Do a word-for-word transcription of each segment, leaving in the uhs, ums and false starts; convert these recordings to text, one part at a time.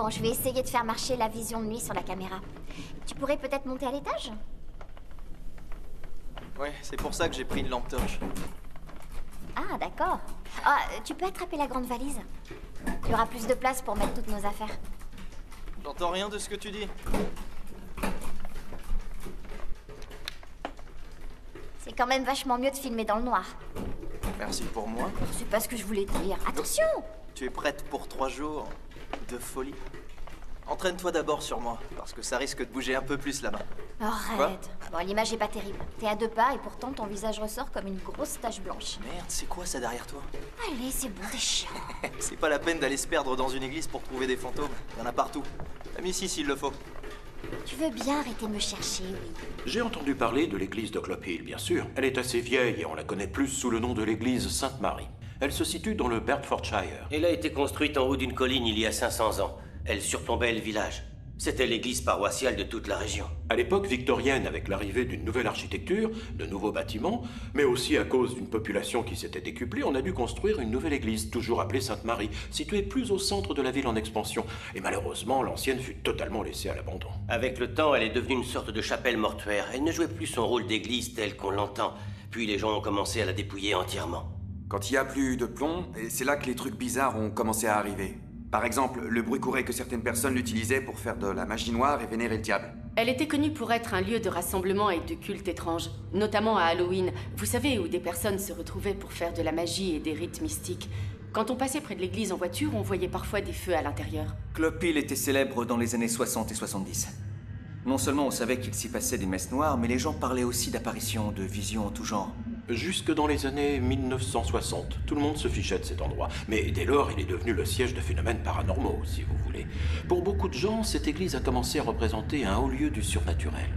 Bon, je vais essayer de faire marcher la vision de nuit sur la caméra. Tu pourrais peut-être monter à l'étage? Ouais, c'est pour ça que j'ai pris une lampe torche. Ah, d'accord. Ah, tu peux attraper la grande valise? Il y aura plus de place pour mettre toutes nos affaires. J'entends rien de ce que tu dis. C'est quand même vachement mieux de filmer dans le noir. Merci pour moi. C'est pas ce que je voulais dire. Attention! Tu es prête pour trois jours de folie? Entraîne-toi d'abord sur moi, parce que ça risque de bouger un peu plus là-bas. Arrête. Bon, l'image est pas terrible. T'es à deux pas et pourtant ton visage ressort comme une grosse tache blanche. Merde, c'est quoi ça derrière toi? Allez, c'est bon, t'es chiant. C'est pas la peine d'aller se perdre dans une église pour trouver des fantômes. Il y en a partout. Même ici s'il le faut. Tu veux bien arrêter de me chercher, oui. J'ai entendu parler de l'église de Clophill, bien sûr. Elle est assez vieille et on la connaît plus sous le nom de l'église Sainte-Marie. Elle se situe dans le Bedfordshire. Elle a été construite en haut d'une colline il y a cinq cents ans. Elle surplombait le village. C'était l'église paroissiale de toute la région. À l'époque victorienne, avec l'arrivée d'une nouvelle architecture, de nouveaux bâtiments, mais aussi à cause d'une population qui s'était décuplée, on a dû construire une nouvelle église, toujours appelée Sainte-Marie, située plus au centre de la ville en expansion. Et malheureusement, l'ancienne fut totalement laissée à l'abandon. Avec le temps, elle est devenue une sorte de chapelle mortuaire. Elle ne jouait plus son rôle d'église tel qu'on l'entend. Puis les gens ont commencé à la dépouiller entièrement. Quand il n'y a plus de plomb, c'est là que les trucs bizarres ont commencé à arriver. Par exemple, le bruit courait que certaines personnes l'utilisaient pour faire de la magie noire et vénérer le diable. Elle était connue pour être un lieu de rassemblement et de culte étrange, notamment à Halloween. Vous savez, où des personnes se retrouvaient pour faire de la magie et des rites mystiques. Quand on passait près de l'église en voiture, on voyait parfois des feux à l'intérieur. Clophill était célèbre dans les années soixante et soixante-dix. Non seulement on savait qu'il s'y passait des messes noires, mais les gens parlaient aussi d'apparitions, de visions en tout genre. Jusque dans les années mille neuf cent soixante, tout le monde se fichait de cet endroit. Mais dès lors, il est devenu le siège de phénomènes paranormaux, si vous voulez. Pour beaucoup de gens, cette église a commencé à représenter un haut lieu du surnaturel.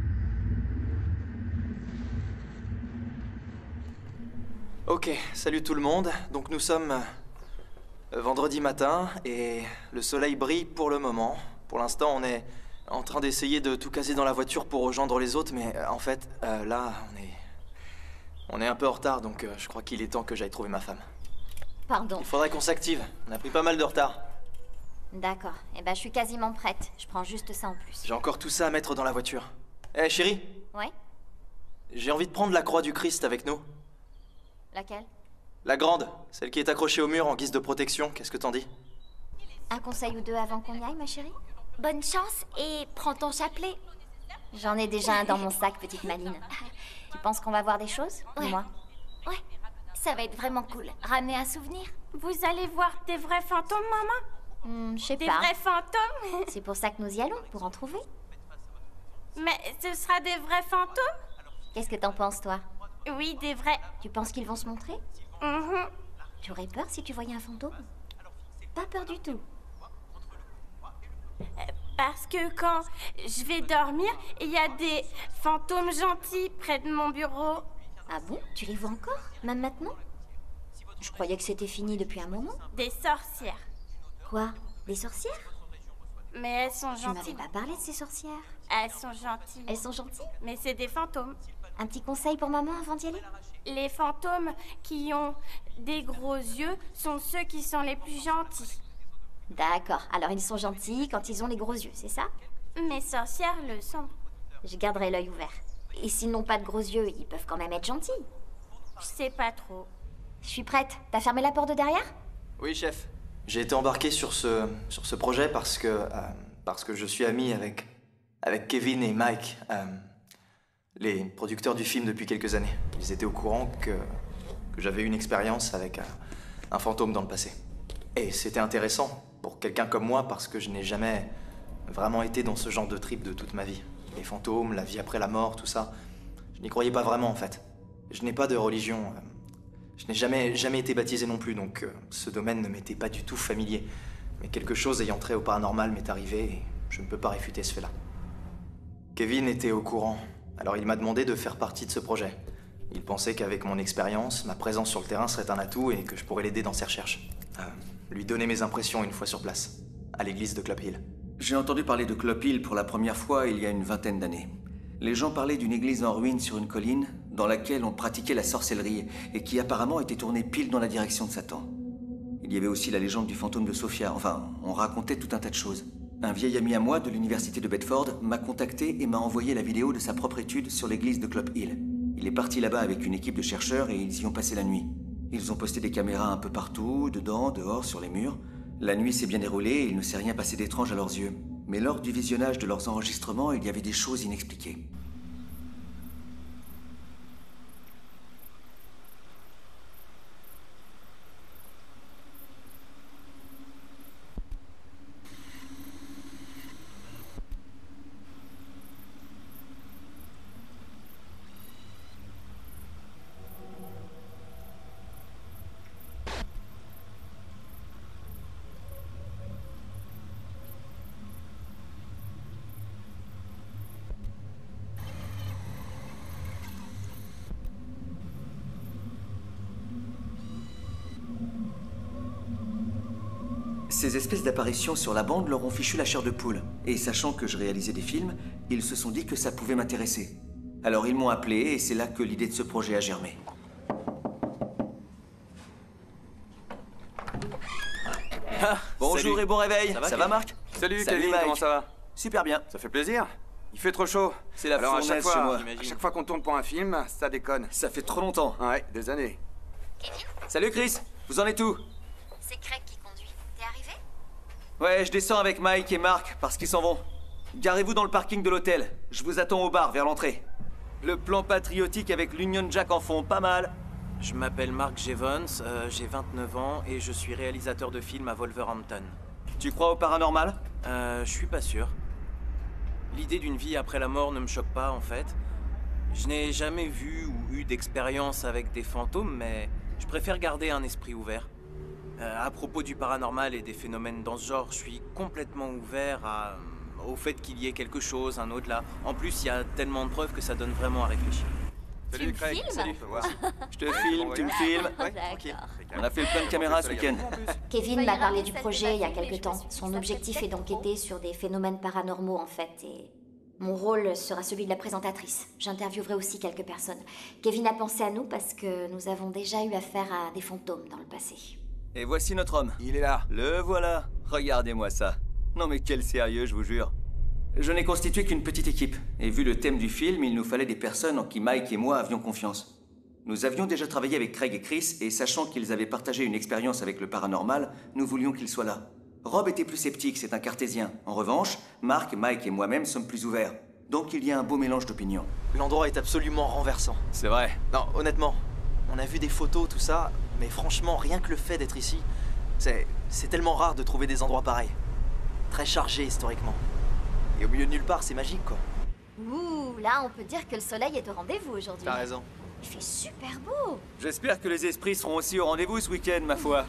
Ok, salut tout le monde. Donc nous sommes euh, vendredi matin et le soleil brille pour le moment. Pour l'instant, on est en train d'essayer de tout caser dans la voiture pour rejoindre les autres, mais euh, en fait, euh, là, on est... On est un peu en retard, donc euh, je crois qu'il est temps que j'aille trouver ma femme. Pardon. Il faudrait qu'on s'active. On a pris pas mal de retard. D'accord. Eh ben, je suis quasiment prête. Je prends juste ça en plus. J'ai encore tout ça à mettre dans la voiture. Eh, hey, chérie. Ouais? J'ai envie de prendre la croix du Christ avec nous. Laquelle? La grande, celle qui est accrochée au mur en guise de protection. Qu'est-ce que t'en dis? Un conseil ou deux avant qu'on y aille, ma chérie? Bonne chance et prends ton chapelet. J'en ai déjà un dans mon sac, petite Maline. Tu penses qu'on va voir des choses? Ouais. Dis-moi. Ouais, ça va être vraiment cool. Ramener un souvenir. Vous allez voir des vrais fantômes, maman? Hmm, je sais Des pas. vrais fantômes? C'est pour ça que nous y allons, pour en trouver. Mais ce sera des vrais fantômes? Qu'est-ce que t'en penses, toi? Oui, des vrais. Tu penses qu'ils vont se montrer? Mhm. Tu aurais peur si tu voyais un fantôme? Pas peur du tout. Parce que quand je vais dormir, il y a des fantômes gentils près de mon bureau. Ah bon? Tu les vois encore? Même maintenant? Je croyais que c'était fini depuis un moment. Des sorcières. Quoi? Des sorcières? Mais elles sont Tu m'avais gentilles. pas parlé de ces sorcières. Elles sont gentilles. Elles sont gentilles? Mais c'est des fantômes. Un petit conseil pour maman avant d'y aller? Les fantômes qui ont des gros yeux sont ceux qui sont les plus gentils. D'accord, alors ils sont gentils quand ils ont les gros yeux, c'est ça? Mes sorcières le sont. Je garderai l'œil ouvert. Et s'ils n'ont pas de gros yeux, ils peuvent quand même être gentils. Je sais pas trop. Je suis prête. T'as fermé la porte de derrière? Oui, chef. J'ai été embarqué sur ce, sur ce projet parce que, euh, parce que je suis ami avec, avec Kevin et Mike, euh, les producteurs du film depuis quelques années. Ils étaient au courant que, que j'avais eu une expérience avec un, un fantôme dans le passé. Et c'était intéressant pour quelqu'un comme moi parce que je n'ai jamais vraiment été dans ce genre de trip de toute ma vie. Les fantômes, la vie après la mort, tout ça. Je n'y croyais pas vraiment en fait. Je n'ai pas de religion. euh, Je n'ai jamais, jamais été baptisé non plus, donc euh, ce domaine ne m'était pas du tout familier. Mais quelque chose ayant trait au paranormal m'est arrivé et je ne peux pas réfuter ce fait-là. Kevin était au courant, alors il m'a demandé de faire partie de ce projet. Il pensait qu'avec mon expérience, ma présence sur le terrain serait un atout et que je pourrais l'aider dans ses recherches. Euh, lui donner mes impressions une fois sur place, à l'église de Clophill. J'ai entendu parler de Clophill pour la première fois il y a une vingtaine d'années. Les gens parlaient d'une église en ruine sur une colline dans laquelle on pratiquait la sorcellerie et qui apparemment était tournée pile dans la direction de Satan. Il y avait aussi la légende du fantôme de Sophia. Enfin, on racontait tout un tas de choses. Un vieil ami à moi de l'université de Bedford m'a contacté et m'a envoyé la vidéo de sa propre étude sur l'église de Clop Hill. Il est parti là-bas avec une équipe de chercheurs et ils y ont passé la nuit. Ils ont posté des caméras un peu partout, dedans, dehors, sur les murs. La nuit s'est bien déroulée et il ne s'est rien passé d'étrange à leurs yeux. Mais lors du visionnage de leurs enregistrements, il y avait des choses inexpliquées. Ces espèces d'apparitions sur la bande leur ont fichu la chair de poule. Et sachant que je réalisais des films, ils se sont dit que ça pouvait m'intéresser. Alors ils m'ont appelé et c'est là que l'idée de ce projet a germé. Ah, bonjour salut. Et bon réveil. Ça va, ça va Marc? Salut, Salut Kevin, Mike. Comment ça va? Super bien. Ça fait plaisir. Il fait trop chaud. C'est la Alors à chaque fois, chez moi. à chaque fois qu'on tourne pour un film, ça déconne. Ça fait trop longtemps. Ouais, des années. Kevin? Salut Chris, vous en êtes où? C'est Craig qui conduit. T'es arrivé? Ouais, je descends avec Mike et Marc parce qu'ils s'en vont. Garez-vous dans le parking de l'hôtel. Je vous attends au bar vers l'entrée. Le plan patriotique avec l'Union Jack en fond, pas mal. Je m'appelle Mark Jevons, euh, j'ai vingt-neuf ans et je suis réalisateur de films à Wolverhampton. Tu crois au paranormal? Euh, je suis pas sûr. L'idée d'une vie après la mort ne me choque pas en fait. Je n'ai jamais vu ou eu d'expérience avec des fantômes, mais je préfère garder un esprit ouvert. Euh, à propos du paranormal et des phénomènes dans ce genre, je suis complètement ouvert à, au fait qu'il y ait quelque chose, un au-delà. En plus, il y a tellement de preuves que ça donne vraiment à réfléchir. Tu me filmes? Salut. Je te filme, tu me filmes. Ouais, d'accord. On a fait plein de caméras ce week-end. Kevin m'a parlé du projet il y a quelque temps. Son objectif est d'enquêter sur des phénomènes paranormaux en fait, et mon rôle sera celui de la présentatrice. J'interviewerai aussi quelques personnes. Kevin a pensé à nous parce que nous avons déjà eu affaire à des fantômes dans le passé. Et voici notre homme. Il est là. Le voilà. Regardez-moi ça. Non mais quel sérieux, je vous jure. Je n'ai constitué qu'une petite équipe, et vu le thème du film, il nous fallait des personnes en qui Mike et moi avions confiance. Nous avions déjà travaillé avec Craig et Chris, et sachant qu'ils avaient partagé une expérience avec le paranormal, nous voulions qu'ils soient là. Rob était plus sceptique, c'est un cartésien. En revanche, Mark, Mike et moi-même sommes plus ouverts. Donc il y a un beau mélange d'opinions. L'endroit est absolument renversant. C'est vrai. Non, honnêtement, on a vu des photos, tout ça, mais franchement, rien que le fait d'être ici, c'est c'est tellement rare de trouver des endroits pareils. Très chargés historiquement. Et au milieu de nulle part, c'est magique, quoi. Ouh, là on peut dire que le soleil est au rendez-vous aujourd'hui. T'as raison. Il fait super beau. J'espère que les esprits seront aussi au rendez-vous ce week-end, ma foi.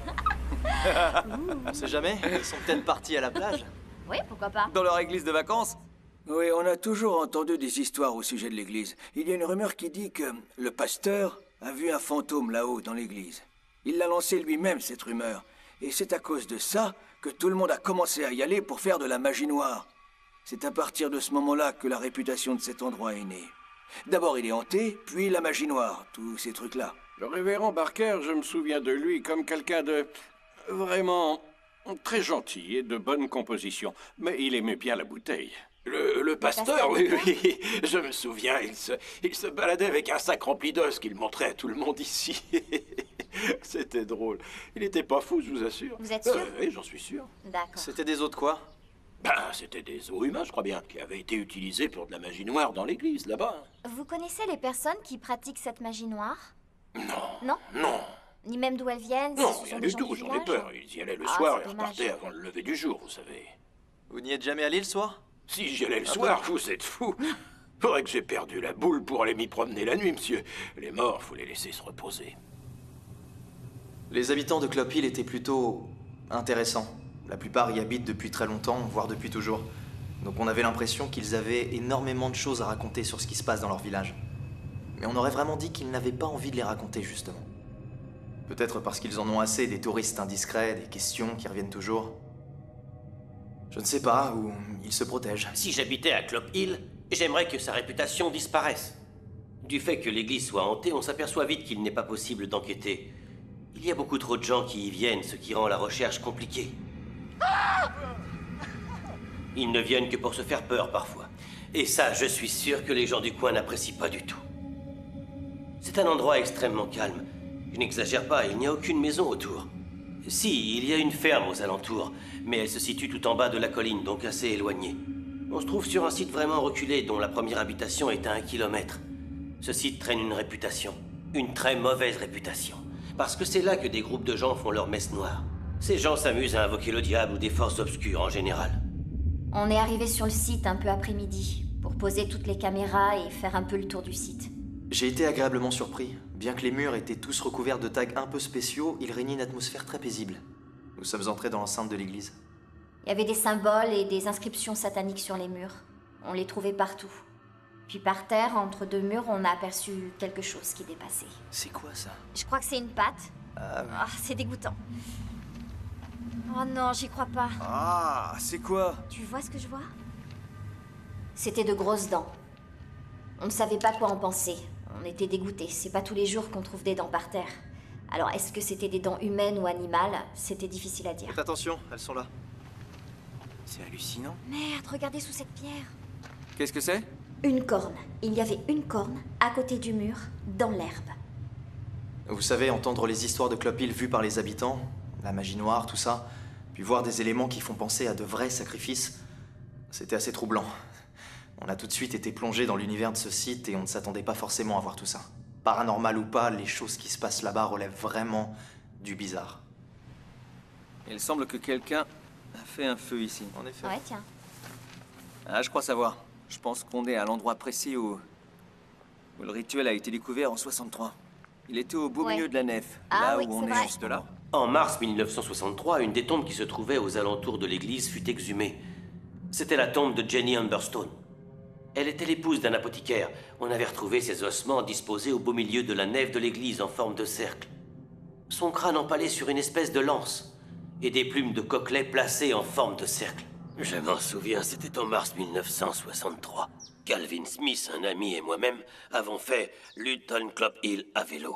On sait jamais, ils sont peut-être partis à la plage. Oui, pourquoi pas. Dans leur église de vacances. Oui, on a toujours entendu des histoires au sujet de l'église. Il y a une rumeur qui dit que le pasteur a vu un fantôme là-haut dans l'église. Il l'a lancé lui-même, cette rumeur. Et c'est à cause de ça que tout le monde a commencé à y aller pour faire de la magie noire. C'est à partir de ce moment-là que la réputation de cet endroit est née. D'abord il est hanté, puis la magie noire, tous ces trucs-là. Le révérend Barker, je me souviens de lui comme quelqu'un de vraiment très gentil et de bonne composition. Mais il aimait bien la bouteille. Le, le pasteur, oui, oui, je me souviens, il se, il se baladait avec un sac rempli d'os qu'il montrait à tout le monde ici. C'était drôle. Il n'était pas fou, je vous assure. Vous êtes sûr? euh, Oui, j'en suis sûr. D'accord. C'était des os de quoi? Ben, c'était des os humains, je crois bien, qui avaient été utilisés pour de la magie noire dans l'église, là-bas. Vous connaissez les personnes qui pratiquent cette magie noire? Non. Non? Non. Ni même d'où elles viennent? Non, ce sont rien des du gens tout, du j'en ai village? peur. Ils y allaient le Ah, soir c'est et dommage. repartaient avant le lever du jour, vous savez. Vous n'y êtes jamais allé le soir? Si j'y allais le Ah soir, bon? vous êtes fou. Faudrait que j'ai perdu la boule pour aller m'y promener la nuit, monsieur. Les morts, faut les laisser se reposer. Les habitants de Clop Hill étaient plutôt intéressants. La plupart y habitent depuis très longtemps, voire depuis toujours. Donc on avait l'impression qu'ils avaient énormément de choses à raconter sur ce qui se passe dans leur village. Mais on aurait vraiment dit qu'ils n'avaient pas envie de les raconter, justement. Peut-être parce qu'ils en ont assez des touristes indiscrets, des questions qui reviennent toujours. Je ne sais pas, ou ils se protègent. Si j'habitais à Clop Hill, j'aimerais que sa réputation disparaisse. Du fait que l'église soit hantée, on s'aperçoit vite qu'il n'est pas possible d'enquêter. Il y a beaucoup trop de gens qui y viennent, ce qui rend la recherche compliquée. Ils ne viennent que pour se faire peur parfois. Et ça, je suis sûr que les gens du coin n'apprécient pas du tout. C'est un endroit extrêmement calme. Je n'exagère pas, il n'y a aucune maison autour. Si, il y a une ferme aux alentours, mais elle se situe tout en bas de la colline, donc assez éloignée. On se trouve sur un site vraiment reculé, dont la première habitation est à un kilomètre. Ce site traîne une réputation. Une très mauvaise réputation. Parce que c'est là que des groupes de gens font leur messe noire. Ces gens s'amusent à invoquer le diable ou des forces obscures en général. On est arrivé sur le site un peu après-midi, pour poser toutes les caméras et faire un peu le tour du site. J'ai été agréablement surpris. Bien que les murs étaient tous recouverts de tags un peu spéciaux, il régnait une atmosphère très paisible. Nous sommes entrés dans l'enceinte de l'église. Il y avait des symboles et des inscriptions sataniques sur les murs. On les trouvait partout. Puis par terre, entre deux murs, on a aperçu quelque chose qui dépassait. C'est quoi ça? Je crois que c'est une patte. Euh... Ah, c'est dégoûtant. Oh non, j'y crois pas. Ah, c'est quoi? Tu vois ce que je vois? C'était de grosses dents. On ne savait pas quoi en penser. On était dégoûtés. C'est pas tous les jours qu'on trouve des dents par terre. Alors, est-ce que c'était des dents humaines ou animales? C'était difficile à dire. Faites attention, elles sont là. C'est hallucinant. Merde, regardez sous cette pierre. Qu'est-ce que c'est? Une corne. Il y avait une corne à côté du mur, dans l'herbe. Vous savez, entendre les histoires de Clop Hill vues par les habitants, la magie noire, tout ça, puis voir des éléments qui font penser à de vrais sacrifices, c'était assez troublant. On a tout de suite été plongé dans l'univers de ce site et on ne s'attendait pas forcément à voir tout ça. Paranormal ou pas, les choses qui se passent là-bas relèvent vraiment du bizarre. Il semble que quelqu'un a fait un feu ici. En effet. Ouais, tiens. Ah, je crois savoir. Je pense qu'on est à l'endroit précis où... où le rituel a été découvert en soixante-trois. Il était au beau Ouais. milieu de la nef, Ah là oui, où on c'est est vrai. juste là. En mars mille neuf cent soixante-trois, une des tombes qui se trouvait aux alentours de l'église fut exhumée. C'était la tombe de Jenny Humberstone. Elle était l'épouse d'un apothicaire. On avait retrouvé ses ossements disposés au beau milieu de la nef de l'église en forme de cercle. Son crâne empalé sur une espèce de lance et des plumes de coquelet placées en forme de cercle. Je m'en souviens, c'était en mars mille neuf cent soixante-trois. Calvin Smith, un ami et moi-même avons fait Luton Clop Hill à vélo.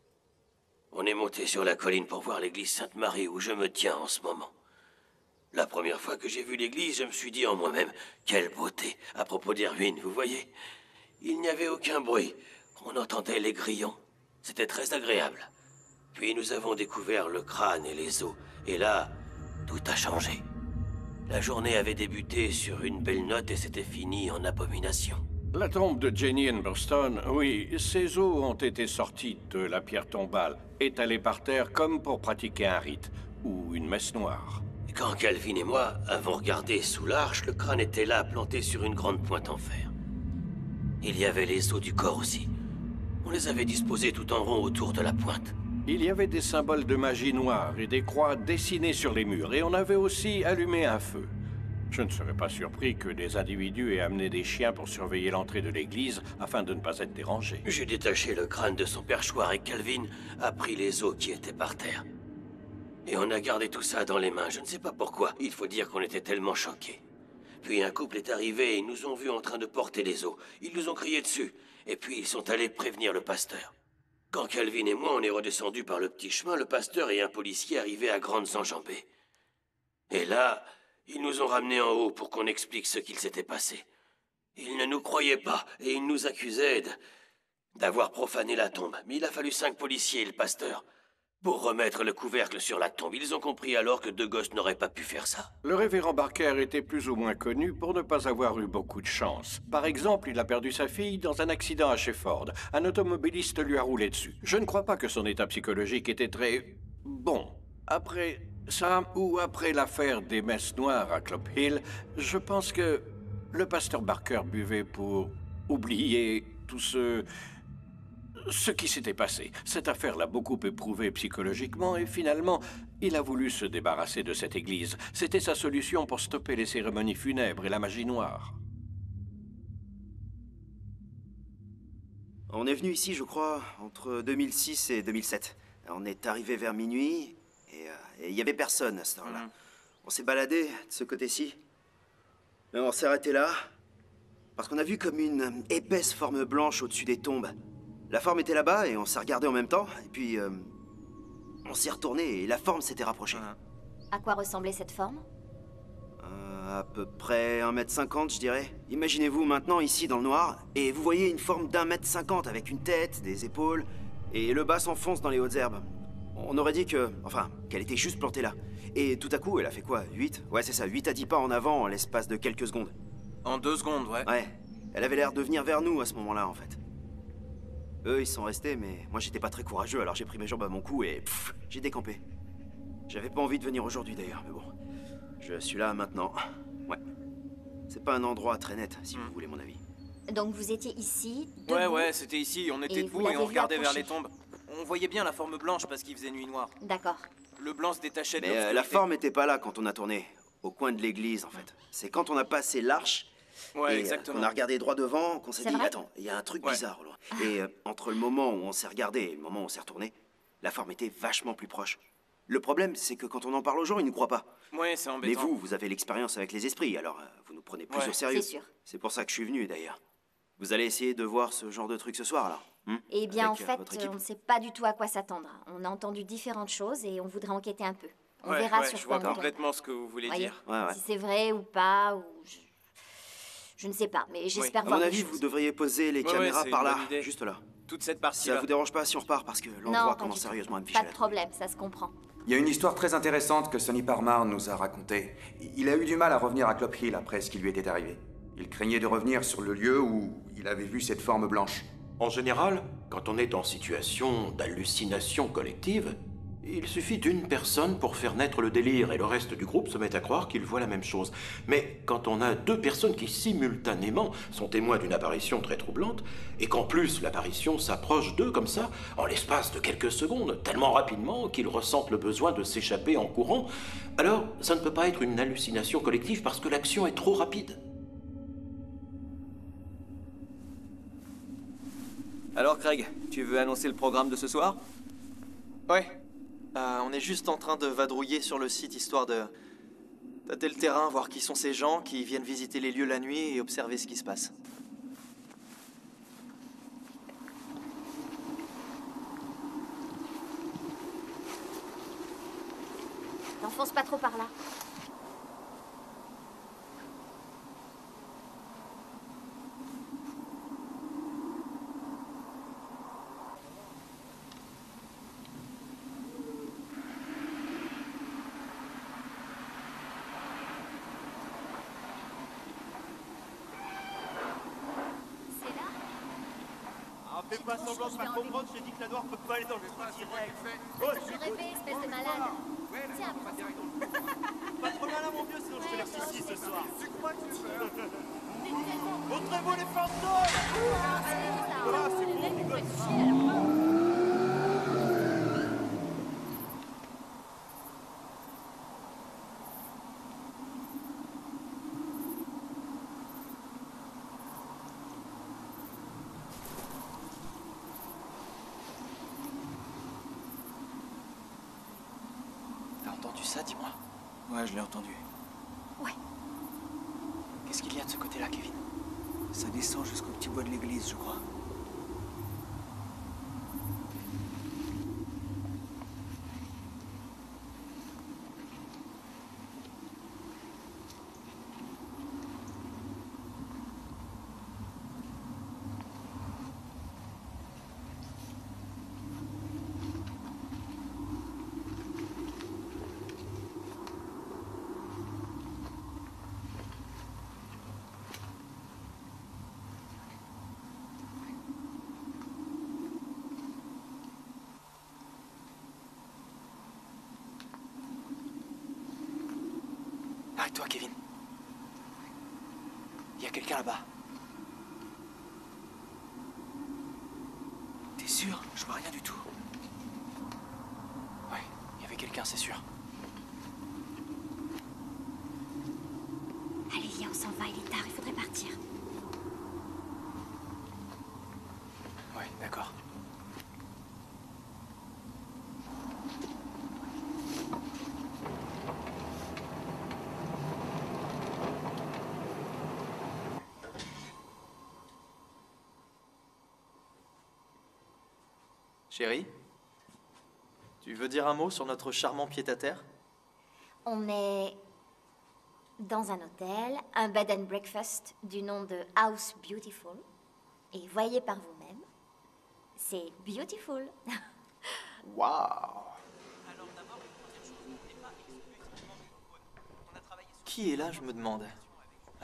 On est monté sur la colline pour voir l'église Sainte-Marie où je me tiens en ce moment. La première fois que j'ai vu l'église, je me suis dit en moi-même, quelle beauté, à propos des ruines, vous voyez. Il n'y avait aucun bruit, on entendait les grillons. C'était très agréable. Puis nous avons découvert le crâne et les os, et là, tout a changé. La journée avait débuté sur une belle note et s'était finie en abomination. La tombe de Jenny Humberstone, oui, ses os ont été sortis de la pierre tombale, étalés par terre comme pour pratiquer un rite, ou une messe noire. Quand Calvin et moi avons regardé sous l'arche, le crâne était là, planté sur une grande pointe en fer. Il y avait les os du corps aussi. On les avait disposés tout en rond autour de la pointe. Il y avait des symboles de magie noire et des croix dessinées sur les murs, et on avait aussi allumé un feu. Je ne serais pas surpris que des individus aient amené des chiens pour surveiller l'entrée de l'église afin de ne pas être dérangés. J'ai détaché le crâne de son perchoir et Calvin a pris les os qui étaient par terre. Et on a gardé tout ça dans les mains, je ne sais pas pourquoi. Il faut dire qu'on était tellement choqués. Puis un couple est arrivé et ils nous ont vus en train de porter les os. Ils nous ont crié dessus. Et puis ils sont allés prévenir le pasteur. Quand Calvin et moi on est redescendus par le petit chemin, le pasteur et un policier arrivaient à grandes enjambées. Et là, ils nous ont ramenés en haut pour qu'on explique ce qu'il s'était passé. Ils ne nous croyaient pas et ils nous accusaient de... d'avoir profané la tombe. Mais il a fallu cinq policiers et le pasteur pour remettre le couvercle sur la tombe. Ils ont compris alors que deux gosses n'auraient pas pu faire ça. Le révérend Barker était plus ou moins connu pour ne pas avoir eu beaucoup de chance. Par exemple, il a perdu sa fille dans un accident à Shefford. Un automobiliste lui a roulé dessus. Je ne crois pas que son état psychologique était très... bon. Après ça, ou après l'affaire des messes noires à Clop Hill, je pense que le pasteur Barker buvait pour oublier tout ce... ce qui s'était passé. Cette affaire l'a beaucoup éprouvé psychologiquement et finalement, il a voulu se débarrasser de cette église. C'était sa solution pour stopper les cérémonies funèbres et la magie noire. On est venu ici, je crois, entre deux mille six et deux mille sept. On est arrivé vers minuit et il euh, n'y avait personne à cette heure-là. Mmh. On s'est baladé de ce côté-ci. Mais on s'est arrêté là parce qu'on a vu comme une épaisse forme blanche au-dessus des tombes. La forme était là-bas et on s'est regardé en même temps. Et puis, euh, on s'est retourné et la forme s'était rapprochée. À quoi ressemblait cette forme? Euh, à peu près un mètre cinquante, je dirais. Imaginez-vous maintenant ici dans le noir, et vous voyez une forme d'un mètre cinquante avec une tête, des épaules, et le bas s'enfonce dans les hautes herbes. On aurait dit que... enfin, qu'elle était juste plantée là. Et tout à coup, elle a fait quoi? huit? Ouais, c'est ça, huit à dix pas en avant en l'espace de quelques secondes. En deux secondes, ouais. Ouais. Elle avait l'air de venir vers nous à ce moment-là, en fait. Eux, ils sont restés, mais moi, j'étais pas très courageux, alors j'ai pris mes jambes à mon cou et... pff, j'ai décampé. J'avais pas envie de venir aujourd'hui, d'ailleurs, mais bon. Je suis là, maintenant. Ouais. C'est pas un endroit très net, si mmh. vous voulez mon avis. Donc vous étiez ici, debout, Ouais, ouais, c'était ici. On était et debout vous et on regardait vers approcher. les tombes. On voyait bien la forme blanche parce qu'il faisait nuit noire. D'accord. Le blanc se détachait de Mais euh, l'obscurité. la forme était pas là quand on a tourné. Au coin de l'église, en fait. C'est quand on a passé l'arche... Ouais, et exactement. euh, qu'on a regardé droit devant, qu'on s'est C'est dit, vrai attends, il y a un truc Ouais. bizarre au loin. Et euh, entre le moment où on s'est regardé et le moment où on s'est retourné, la forme était vachement plus proche. Le problème, c'est que quand on en parle aux gens, ils nous croient pas. Ouais, c'est Mais embêtant. vous, vous avez l'expérience avec les esprits, alors euh, vous nous prenez plus Ouais. au sérieux. C'est sûr. C'est pour ça que je suis venu, d'ailleurs. Vous allez essayer de voir ce genre de truc ce soir, alors hmm Eh bien, Avec, en euh, fait, votre équipe on ne sait pas du tout à quoi s'attendre. On a entendu différentes choses et on voudrait enquêter un peu. On Ouais, verra ouais, sur je quoi vois on tombe. complètement ce que vous voulez Voyez, dire. Ouais, ouais. Si c'est vrai ou pas, ou... Je, je ne sais pas, mais j'espère À voir mon des avis, choses. vous devriez poser les Ouais, ouais, caméras c'est par une là, bonne idée. juste là. Toute cette Ça partie-là. vous dérange pas si on repart parce que Non, l'endroit pas commence du tout. sérieusement à me ficher Pas de la trouille. problème, ça se comprend. Il y a une histoire très intéressante que Sonny Parmar nous a racontée. Il a eu du mal à revenir à Clop Hill après ce qui lui était arrivé. Il craignait de revenir sur le lieu où il avait vu cette forme blanche. En général, quand on est en situation d'hallucination collective, il suffit d'une personne pour faire naître le délire et le reste du groupe se met à croire qu'il voit la même chose. Mais quand on a deux personnes qui simultanément sont témoins d'une apparition très troublante, et qu'en plus l'apparition s'approche d'eux comme ça, en l'espace de quelques secondes, tellement rapidement qu'ils ressentent le besoin de s'échapper en courant, alors ça ne peut pas être une hallucination collective parce que l'action est trop rapide. Alors Craig, tu veux annoncer le programme de ce soir? Ouais. Euh, on est juste en train de vadrouiller sur le site histoire de tâter le terrain, voir qui sont ces gens qui viennent visiter les lieux la nuit et observer ce qui se passe. N'enfonce pas trop par là. Fais pas semblant de pas comprendre, je t'ai dit que la noire peut pas aller dans le trou direct. Oh, je suis rêvé, espèce de malade. Tiens, pas trop malin, mon vieux, sinon je te laisse ici ce soir. Tu crois que tu veux? Montrez-vous les fantômes! Ah, c'est bon, rigole. T'as entendu ça, dis-moi? Ouais, je l'ai entendu. Qu'est-ce qu'il y a de ce côté-là, Kevin? Ça descend jusqu'au petit bois de l'église, je crois. Arrête-toi, Kevin. Il y a quelqu'un là-bas. T'es sûr? Je vois rien du tout. Ouais, il y avait quelqu'un, c'est sûr. Allez, viens, on s'en va, il est tard, il faudrait partir. Ouais, d'accord. Chérie? Tu veux dire un mot sur notre charmant pied-à-terre? On est dans un hôtel, un bed and breakfast du nom de House Beautiful. Et voyez par vous-même, c'est beautiful. Waouh! Qui est là, je me demande? euh...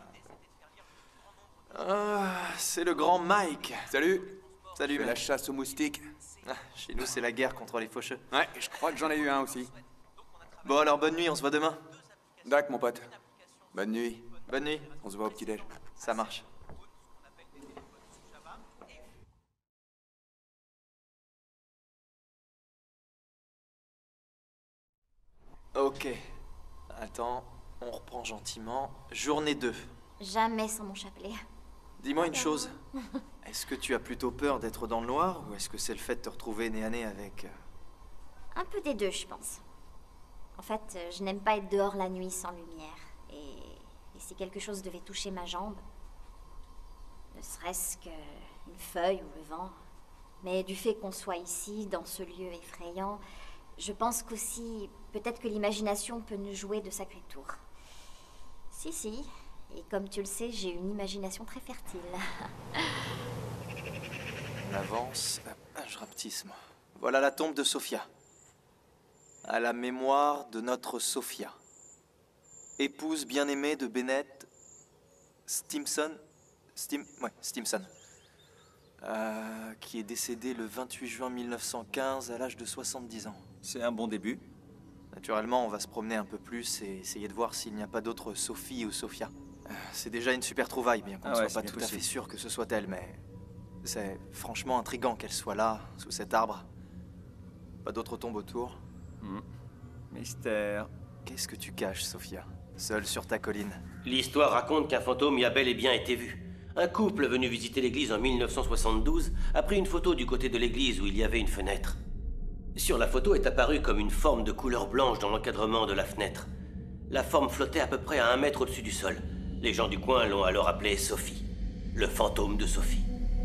euh, C'est le grand Mike. Salut. Salut, C'est mec. la chasse aux moustiques. Ah, chez nous, c'est la guerre contre les faucheux. Ouais, je crois que j'en ai eu un aussi. Bon, alors bonne nuit, on se voit demain. D'accord, mon pote. Bonne nuit. Bonne nuit. On se voit au petit-déj. Ça marche. Ok. Attends, on reprend gentiment. Journée deux. Jamais sans mon chapelet. Dis-moi une chose. Est-ce que tu as plutôt peur d'être dans le noir ou est-ce que c'est le fait de te retrouver nez à nez avec... Un peu des deux, je pense. En fait, euh, je n'aime pas être dehors la nuit sans lumière. Et, et si quelque chose devait toucher ma jambe, ne serait-ce qu'une feuille ou le vent, mais du fait qu'on soit ici, dans ce lieu effrayant, je pense qu'aussi, peut-être que l'imagination peut nous jouer de sacrés tours. Si, si. Et comme tu le sais, j'ai une imagination très fertile. On avance. Ah, je rapetisse, moi. Voilà la tombe de Sophia. À la mémoire de notre Sophia. Épouse bien-aimée de Bennett Stimson. Stim... Ouais, Stimson. Euh, qui est décédé le vingt-huit juin mille neuf cent quinze à l'âge de soixante-dix ans. C'est un bon début. Naturellement, on va se promener un peu plus et essayer de voir s'il n'y a pas d'autres Sophie ou Sophia. Euh, c'est déjà une super trouvaille, bien qu'on ne Ah ouais, soit pas c'est tout bien à fait possible. sûr que ce soit elle, mais c'est franchement intriguant qu'elle soit là, sous cet arbre. Pas d'autres tombes autour. Hmm. Mystère. Qu'est-ce que tu caches, Sophia? Seule sur ta colline. L'histoire raconte qu'un fantôme y a bel et bien été vu. Un couple venu visiter l'église en mille neuf cent soixante-douze a pris une photo du côté de l'église où il y avait une fenêtre. Sur la photo est apparue comme une forme de couleur blanche dans l'encadrement de la fenêtre. La forme flottait à peu près à un mètre au-dessus du sol. Les gens du coin l'ont alors appelée Sophie, le fantôme de Sophie.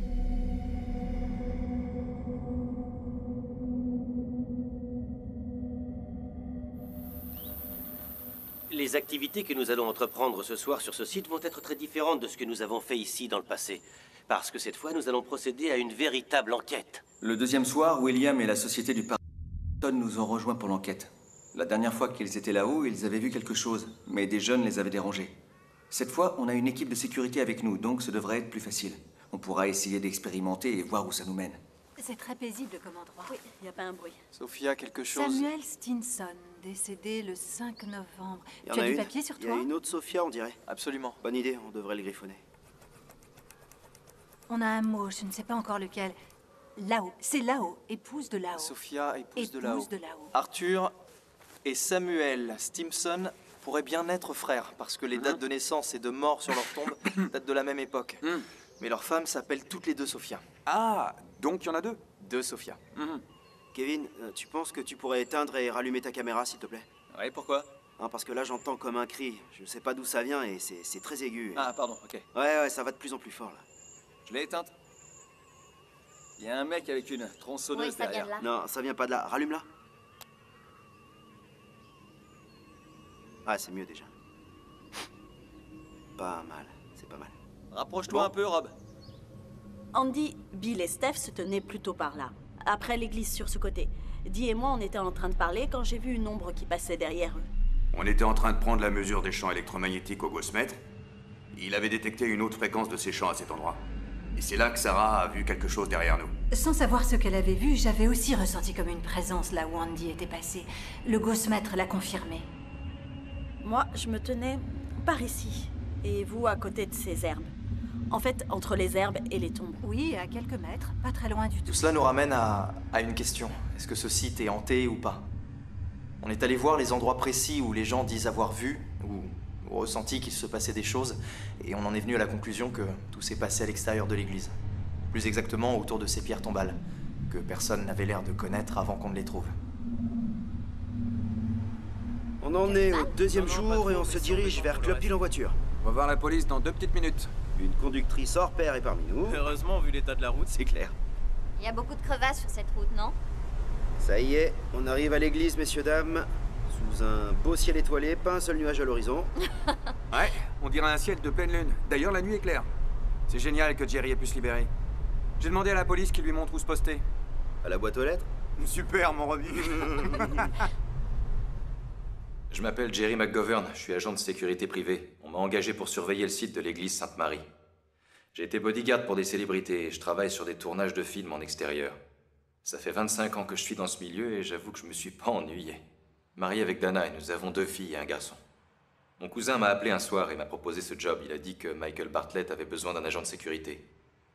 Les activités que nous allons entreprendre ce soir sur ce site vont être très différentes de ce que nous avons fait ici dans le passé. Parce que cette fois, nous allons procéder à une véritable enquête. Le deuxième soir, William et la société du Parton nous ont rejoints pour l'enquête. La dernière fois qu'ils étaient là-haut, ils avaient vu quelque chose, mais des jeunes les avaient dérangés. Cette fois, on a une équipe de sécurité avec nous, donc ce devrait être plus facile. On pourra essayer d'expérimenter et voir où ça nous mène. C'est très paisible comme endroit. Oui, il n'y a pas un bruit. Sophia, quelque chose? Samuel Stinson, décédé le cinq novembre. Il y en Tu as a du une. papier sur Il y toi? a une autre Sophia, on dirait. Absolument. Bonne idée, on devrait le griffonner. On a un mot, je ne sais pas encore lequel. Là-haut, c'est là-haut, épouse de là-haut. Sophia, épouse, de Épouse là-haut. de là-haut. Arthur et Samuel Stimson pourraient bien être frères, parce que les dates de naissance et de mort sur leur tombe datent de la même époque. Mais leurs femmes s'appellent toutes les deux Sophia. Ah, donc il y en a deux? Deux Sophia. Kevin, euh, tu penses que tu pourrais éteindre et rallumer ta caméra, s'il te plaît? Ouais, pourquoi? Hein, parce que là, j'entends comme un cri. Je sais pas d'où ça vient et c'est c'est très aigu. Ah, pardon, ok. Ouais, ouais, ça va de plus en plus fort, là. Je l'ai éteinte. Il y a un mec avec une tronçonneuse Oui, ça vient derrière. de là. Non, ça vient pas de là. Rallume-la. Ah, c'est mieux déjà. Pas mal, c'est pas mal. Rapproche-toi Bon. un peu, Rob. Andy, Bill et Steph se tenaient plutôt par là, après l'église sur ce côté. Dee et moi, on était en train de parler quand j'ai vu une ombre qui passait derrière eux. On était en train de prendre la mesure des champs électromagnétiques au Gosmeth. Il avait détecté une autre fréquence de ces champs à cet endroit. Et c'est là que Sarah a vu quelque chose derrière nous. Sans savoir ce qu'elle avait vu, j'avais aussi ressenti comme une présence là où Andy était passé. Le Ghostmaître l'a confirmé. Moi, je me tenais par ici, et vous à côté de ces herbes. En fait, entre les herbes et les tombes. Oui, à quelques mètres, pas très loin du tout. Tout cela nous ramène à, à une question. Est-ce que ce site est hanté ou pas? On est allé voir les endroits précis où les gens disent avoir vu ou, ou ressenti qu'il se passait des choses, et on en est venu à la conclusion que tout s'est passé à l'extérieur de l'église. Plus exactement autour de ces pierres tombales, que personne n'avait l'air de connaître avant qu'on ne les trouve. On en est au deuxième jour et on se dirige vers Club Hill en voiture. On va voir la police dans deux petites minutes. Une conductrice hors pair est parmi nous. Heureusement, vu l'état de la route. C'est clair. Il y a beaucoup de crevasses sur cette route, non? Ça y est, on arrive à l'église, messieurs, dames. Sous un beau ciel étoilé, pas un seul nuage à l'horizon. Ouais, on dirait un ciel de pleine lune. D'ailleurs, la nuit est claire. C'est génial que Jerry ait pu se libérer. J'ai demandé à la police qu'il lui montre où se poster. À la boîte aux lettres? Super, mon Robbie. Je m'appelle Jerry McGovern, je suis agent de sécurité privée. On m'a engagé pour surveiller le site de l'église Sainte-Marie. J'ai été bodyguard pour des célébrités et je travaille sur des tournages de films en extérieur. Ça fait vingt-cinq ans que je suis dans ce milieu et j'avoue que je me suis pas ennuyé. Marié avec Dana et nous avons deux filles et un garçon. Mon cousin m'a appelé un soir et m'a proposé ce job. Il a dit que Michael Bartlett avait besoin d'un agent de sécurité.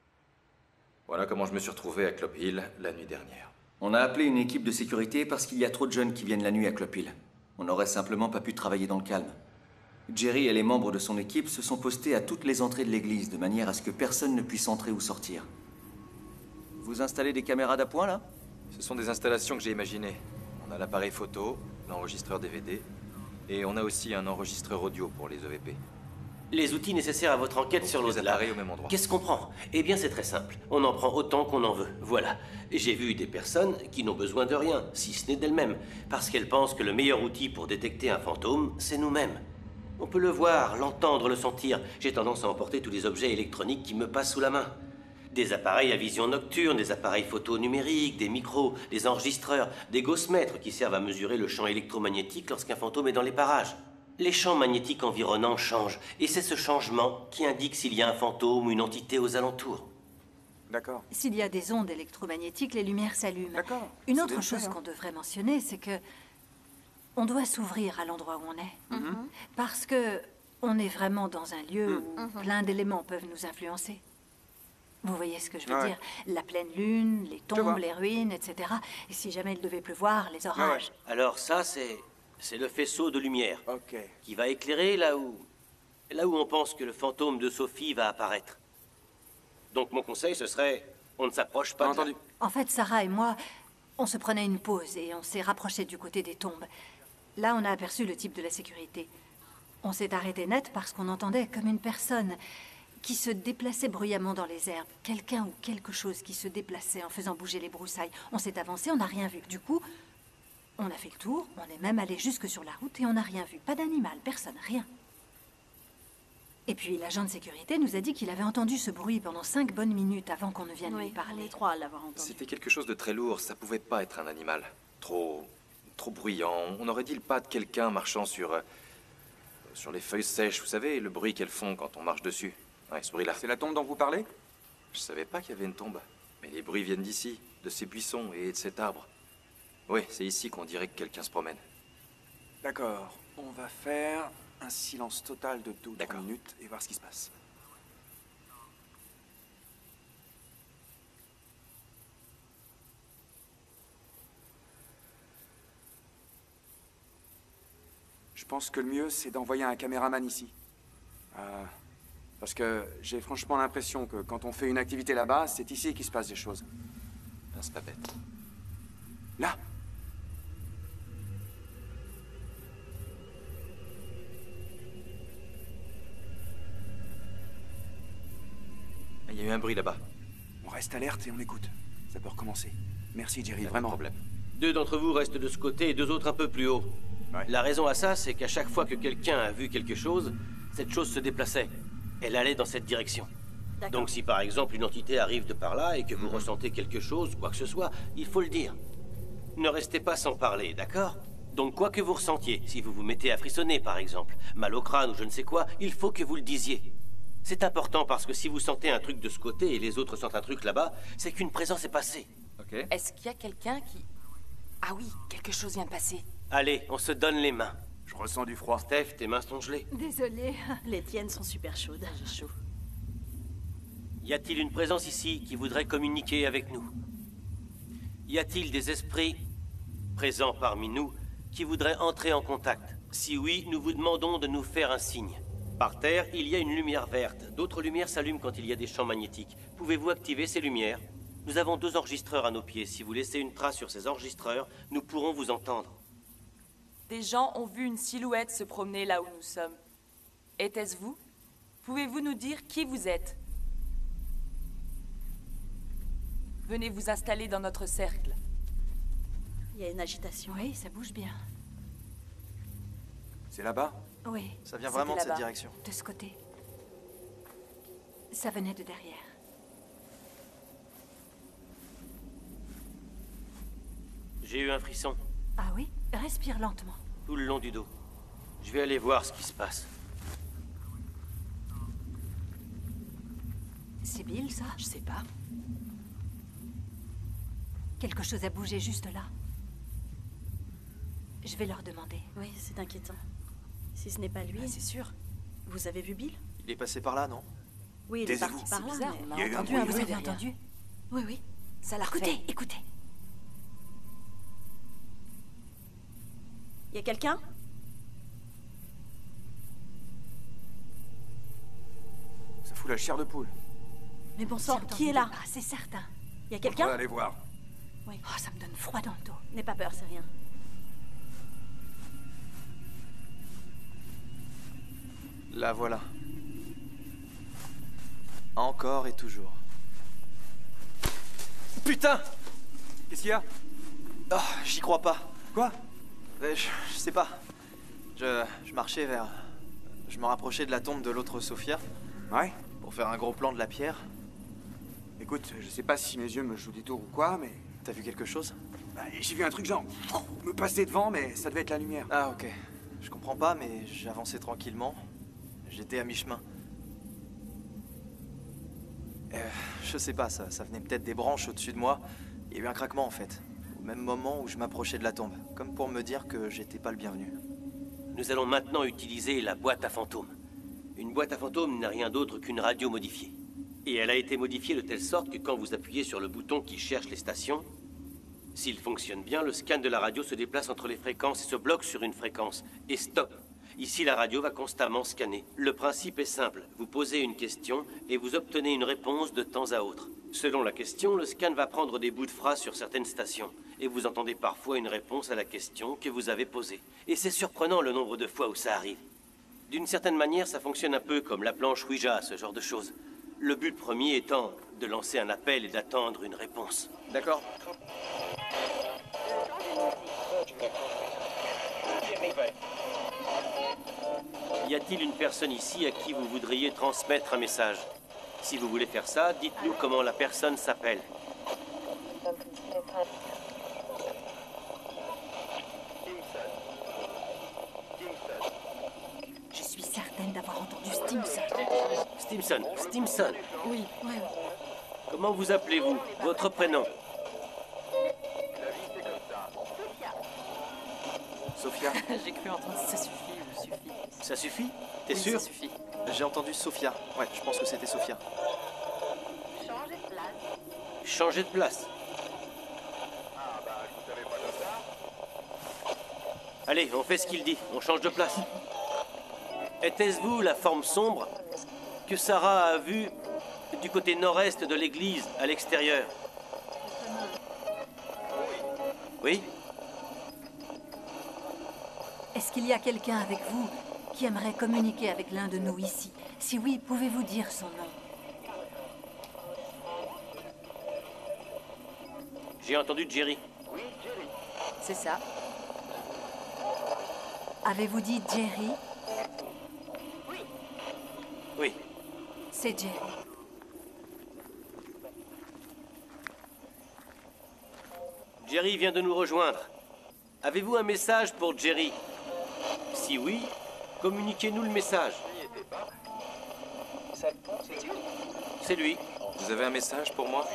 Voilà comment je me suis retrouvé à Clop Hill la nuit dernière. On a appelé une équipe de sécurité parce qu'il y a trop de jeunes qui viennent la nuit à Clop Hill. On n'aurait simplement pas pu travailler dans le calme. Jerry et les membres de son équipe se sont postés à toutes les entrées de l'église, de manière à ce que personne ne puisse entrer ou sortir. Vous installez des caméras d'appoint, là? Ce sont des installations que j'ai imaginées. On a l'appareil photo, l'enregistreur D V D, et on a aussi un enregistreur audio pour les E V P. Les outils nécessaires à votre enquête sur l'au-delà. au même endroit. Qu'est-ce qu'on prend? Eh bien, c'est très simple. On en prend autant qu'on en veut. Voilà. J'ai vu des personnes qui n'ont besoin de rien, si ce n'est d'elles-mêmes, parce qu'elles pensent que le meilleur outil pour détecter un fantôme, c'est nous-mêmes. On peut le voir, l'entendre, le sentir. J'ai tendance à emporter tous les objets électroniques qui me passent sous la main. Des appareils à vision nocturne, des appareils photo numériques, des micros, des enregistreurs, des gaussmètres qui servent à mesurer le champ électromagnétique lorsqu'un fantôme est dans les parages. Les champs magnétiques environnants changent, et c'est ce changement qui indique s'il y a un fantôme ou une entité aux alentours. D'accord. S'il y a des ondes électromagnétiques, les lumières s'allument. D'accord. Une C'est autre bien chose fait, hein. qu'on devrait mentionner, c'est que on doit s'ouvrir à l'endroit où on est. Mhm. Parce que on est vraiment dans un lieu Mhm. où Mhm. plein d'éléments peuvent nous influencer. Vous voyez ce que je veux Ouais. dire? La pleine lune, les Je vois. tombes, les ruines, et cetera. Et si jamais il devait pleuvoir, les orages. Alors ça, c'est... c'est le faisceau de lumière. Ok. Qui va éclairer là où... là où on pense que le fantôme de Sophie va apparaître. Donc mon conseil, ce serait... on ne s'approche pas de là. Entendu. En fait, Sarah et moi, on se prenait une pause et on s'est rapprochés du côté des tombes. Là, on a aperçu le type de la sécurité. On s'est arrêté net parce qu'on entendait comme une personne qui se déplaçait bruyamment dans les herbes. Quelqu'un ou quelque chose qui se déplaçait en faisant bouger les broussailles. On s'est avancé, on n'a rien vu. Du coup, on a fait le tour, on est même allé jusque sur la route et on n'a rien vu. Pas d'animal, personne, rien. Et puis l'agent de sécurité nous a dit qu'il avait entendu ce bruit pendant cinq bonnes minutes avant qu'on ne vienne Oui, lui parler. on est trois à l'avoir entendu. C'était quelque chose de très lourd, ça pouvait pas être un animal. Trop... trop bruyant. On aurait dit le pas de quelqu'un marchant sur... euh, sur les feuilles sèches, vous savez, le bruit qu'elles font quand on marche dessus. Ouais, ce bruit-là. C'est la tombe dont vous parlez? Je savais pas qu'il y avait une tombe. Mais les bruits viennent d'ici, de ces buissons et de cet arbre. Oui, c'est ici qu'on dirait que quelqu'un se promène. D'accord. On va faire un silence total de deux ou trois minutes et voir ce qui se passe. Je pense que le mieux, c'est d'envoyer un caméraman ici. Euh, parce que j'ai franchement l'impression que quand on fait une activité là-bas, c'est ici qu'il se passe des choses. Ben, c'est pas bête. Là! Il y a eu un bruit là-bas. On reste alerte et on écoute. Ça peut recommencer. Merci Jerry, vraiment. Problème. Deux d'entre vous restent de ce côté et deux autres un peu plus haut. La raison à ça, c'est qu'à chaque fois que quelqu'un a vu quelque chose, cette chose se déplaçait. Elle allait dans cette direction. Donc si par exemple une entité arrive de par là et que vous ressentez quelque chose, quoi que ce soit, il faut le dire. Ne restez pas sans parler, d'accord? Donc quoi que vous ressentiez, si vous vous mettez à frissonner par exemple, mal au crâne ou je ne sais quoi, il faut que vous le disiez. C'est important parce que si vous sentez un truc de ce côté et les autres sentent un truc là-bas, c'est qu'une présence est passée. Ok. Est-ce qu'il y a quelqu'un qui... Ah oui, quelque chose vient de passer. Allez, on se donne les mains. Je ressens du froid. Steph, tes mains sont gelées. Désolée. Les tiennes sont super chaudes. J'ai chaud. Y a-t-il une présence ici qui voudrait communiquer avec nous? Y a-t-il des esprits présents parmi nous qui voudraient entrer en contact? Si oui, nous vous demandons de nous faire un signe. Par terre, il y a une lumière verte. D'autres lumières s'allument quand il y a des champs magnétiques. Pouvez-vous activer ces lumières? Nous avons deux enregistreurs à nos pieds. Si vous laissez une trace sur ces enregistreurs, nous pourrons vous entendre. Des gens ont vu une silhouette se promener là où nous sommes. Était-ce vous? Pouvez-vous nous dire qui vous êtes? Venez vous installer dans notre cercle. Il y a une agitation. Oui, ça bouge bien. C'est là-bas? Oui. Ça vient vraiment de cette direction. De ce côté. Ça venait de derrière. J'ai eu un frisson. Ah oui? Respire lentement. Tout le long du dos. Je vais aller voir ce qui se passe. C'est Bill, ça? Je sais pas. Quelque chose a bougé juste là. Je vais leur demander. Oui, c'est inquiétant. Si ce n'est pas lui... Ah, c'est sûr. Vous avez vu Bill? Il est passé par là, non? Oui, il est parti par là, bizarre, mais... on Il y a eu un entendu bruit, un Vous bruit avez derrière. entendu? Oui, oui. Ça l'a Écoutez, refait. écoutez. Il y a quelqu'un? Ça fout la chair de poule. Mais bon J'ai sang, entendu qui est des là? pas, c'est certain. Il y a On quelqu'un? va aller voir. Oui. Oh, ça me donne froid dans le dos. N'aie pas peur, c'est rien. La voilà. Encore et toujours. Putain! Qu'est-ce qu'il y a? Oh, j'y crois pas. Quoi? Euh, Je, je sais pas. Je, je marchais vers... Je me rapprochais de la tombe de l'autre Sophia. Ouais? Pour faire un gros plan de la pierre. Écoute, je sais pas si mes yeux me jouent des tours ou quoi, mais... T'as vu quelque chose? Bah, j'ai vu un truc genre... me passer devant, mais ça devait être la lumière. Ah, ok. Je comprends pas, mais j'avançais tranquillement. J'étais à mi-chemin. Euh, je sais pas, ça, ça venait peut-être des branches au-dessus de moi. Il y a eu un craquement, en fait. Au même moment où je m'approchais de la tombe. Comme pour me dire que j'étais pas le bienvenu. Nous allons maintenant utiliser la boîte à fantômes. Une boîte à fantômes n'est rien d'autre qu'une radio modifiée. Et elle a été modifiée de telle sorte que quand vous appuyez sur le bouton qui cherche les stations, s'il fonctionne bien, le scan de la radio se déplace entre les fréquences et se bloque sur une fréquence. Et stop. Ici, la radio va constamment scanner. Le principe est simple. Vous posez une question et vous obtenez une réponse de temps à autre. Selon la question, le scan va prendre des bouts de phrases sur certaines stations. Et vous entendez parfois une réponse à la question que vous avez posée. Et c'est surprenant le nombre de fois où ça arrive. D'une certaine manière, ça fonctionne un peu comme la planche Ouija, ce genre de choses. Le but premier étant de lancer un appel et d'attendre une réponse. D'accord. Y a-t-il une personne ici à qui vous voudriez transmettre un message? Si vous voulez faire ça, dites-nous comment la personne s'appelle. Je suis certaine d'avoir entendu Stimson. Stimson, Stimson. Oui, oui. Comment vous appelez-vous? Votre prénom? Sophia. J'ai cru entendre ça suffit ou suffit. Ça suffit? T'es Oui, sûr? ça suffit. J'ai entendu Sophia. Ouais, je pense que c'était Sophia. Changer de place. Allez, on fait ce qu'il dit. On change de place. Était-ce vous la forme sombre que Sarah a vue du côté nord-est de l'église, à l'extérieur? Oui? Est-ce qu'il y a quelqu'un avec vous qui aimerait communiquer avec l'un de nous ici? Si oui, pouvez-vous dire son nom? J'ai entendu Jerry. C'est ça. Avez-vous dit Jerry? Oui. C'est Jerry. Jerry vient de nous rejoindre. Avez-vous un message pour Jerry? Si oui, communiquez-nous le message. C'est lui. Vous avez un message pour moi?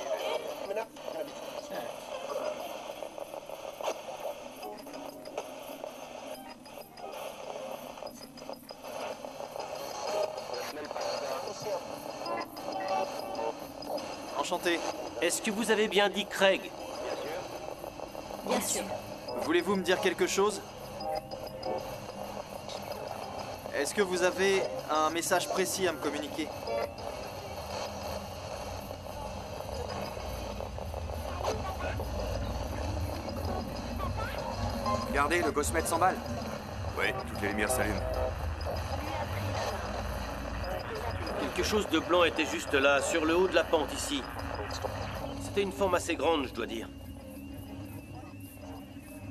Enchanté. Est-ce que vous avez bien dit Craig? Bien sûr. Voulez-vous me dire quelque chose? Est-ce que vous avez un message précis à me communiquer? Regardez, le Gosmet s'emballe. Oui, toutes les lumières s'allument. Quelque chose de blanc était juste là, sur le haut de la pente ici. C'était une forme assez grande, je dois dire.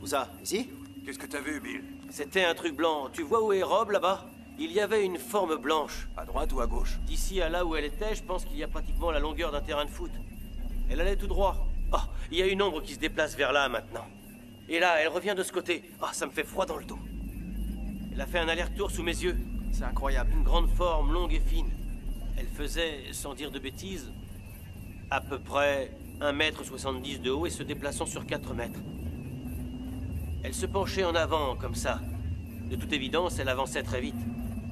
ça? Ici? Qu'est-ce que t'as vu, Bill? C'était un truc blanc. Tu vois où est Rob, là-bas? Il y avait une forme blanche. À droite ou à gauche? D'ici à là où elle était, je pense qu'il y a pratiquement la longueur d'un terrain de foot. Elle allait tout droit. Oh, il y a une ombre qui se déplace vers là, maintenant. Et là, elle revient de ce côté. Ah, ça me fait froid dans le dos. Elle a fait un aller-retour sous mes yeux. C'est incroyable. Une grande forme, longue et fine. Elle faisait, sans dire de bêtises, à peu près un mètre soixante-dix de haut et se déplaçant sur quatre mètres. Elle se penchait en avant, comme ça. De toute évidence, elle avançait très vite.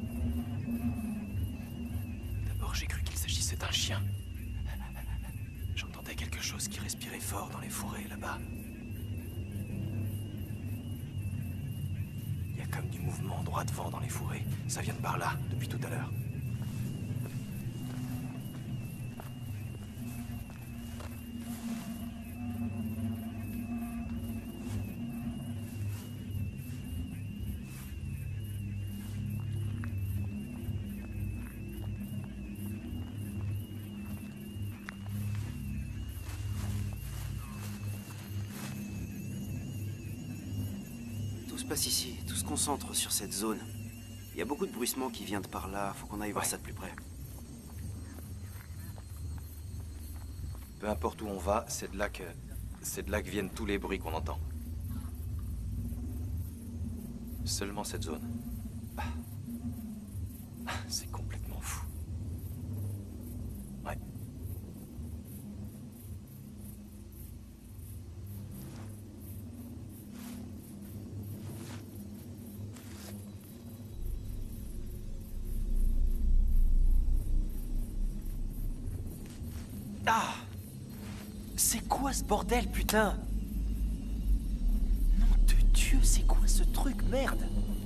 D'abord, j'ai cru qu'il s'agissait d'un chien. J'entendais quelque chose qui respirait fort dans les forêts, là-bas. Il y a comme du mouvement droit devant dans les forêts. Ça vient de par là, depuis tout à l'heure. Tout se passe ici, tout se concentre sur cette zone. Il y a beaucoup de bruissement qui vient de par là, faut qu'on aille voir ça de plus près. Peu importe où on va, c'est de là que... c'est de là que viennent tous les bruits qu'on entend. Seulement cette zone. Ah. C'est complètement fou. Ouais. Ah! C'est quoi ce bordel, putain? Nom de Dieu, c'est quoi ce truc, merde?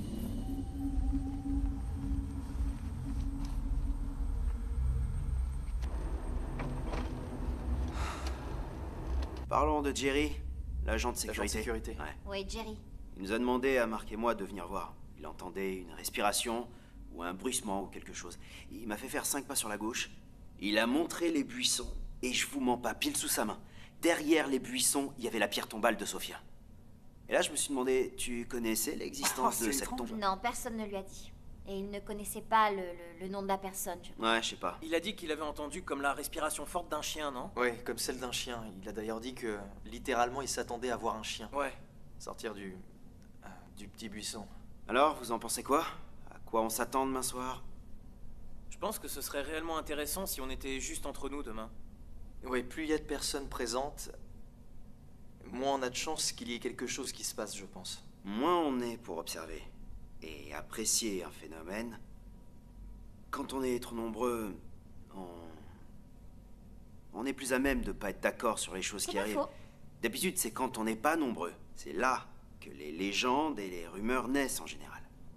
Parlons de Jerry, l'agent de sécurité. L'agent de sécurité. Ouais. Oui, Jerry. Il nous a demandé à Marc et moi de venir voir. Il entendait une respiration, ou un bruissement, ou quelque chose. Il m'a fait faire cinq pas sur la gauche. Il a montré les buissons, et je vous mens pas, pile sous sa main. Derrière les buissons, il y avait la pierre tombale de Sophia. Et là, je me suis demandé, tu connaissais l'existence Oh, de c'est cette étrange. tombe? Non, personne ne lui a dit. Et il ne connaissait pas le, le- le nom de la personne. je- Ouais, je sais pas. Il a dit qu'il avait entendu comme la respiration forte d'un chien, non? Oui, comme celle d'un chien. Il a d'ailleurs dit que, littéralement, il s'attendait à voir un chien. Ouais. Sortir du... euh, du petit buisson. Alors, vous en pensez quoi? À quoi on s'attend demain soir? Je pense que ce serait réellement intéressant si on était juste entre nous demain. Oui, plus il y a de personnes présentes, moins on a de chances qu'il y ait quelque chose qui se passe, je pense. Moins on est pour observer et apprécier un phénomène, quand on est trop nombreux, on... on est plus à même de pas être d'accord sur les choses C'est qui pas arrivent. faux. D'habitude, c'est quand on n'est pas nombreux. C'est là que les légendes et les rumeurs naissent en général.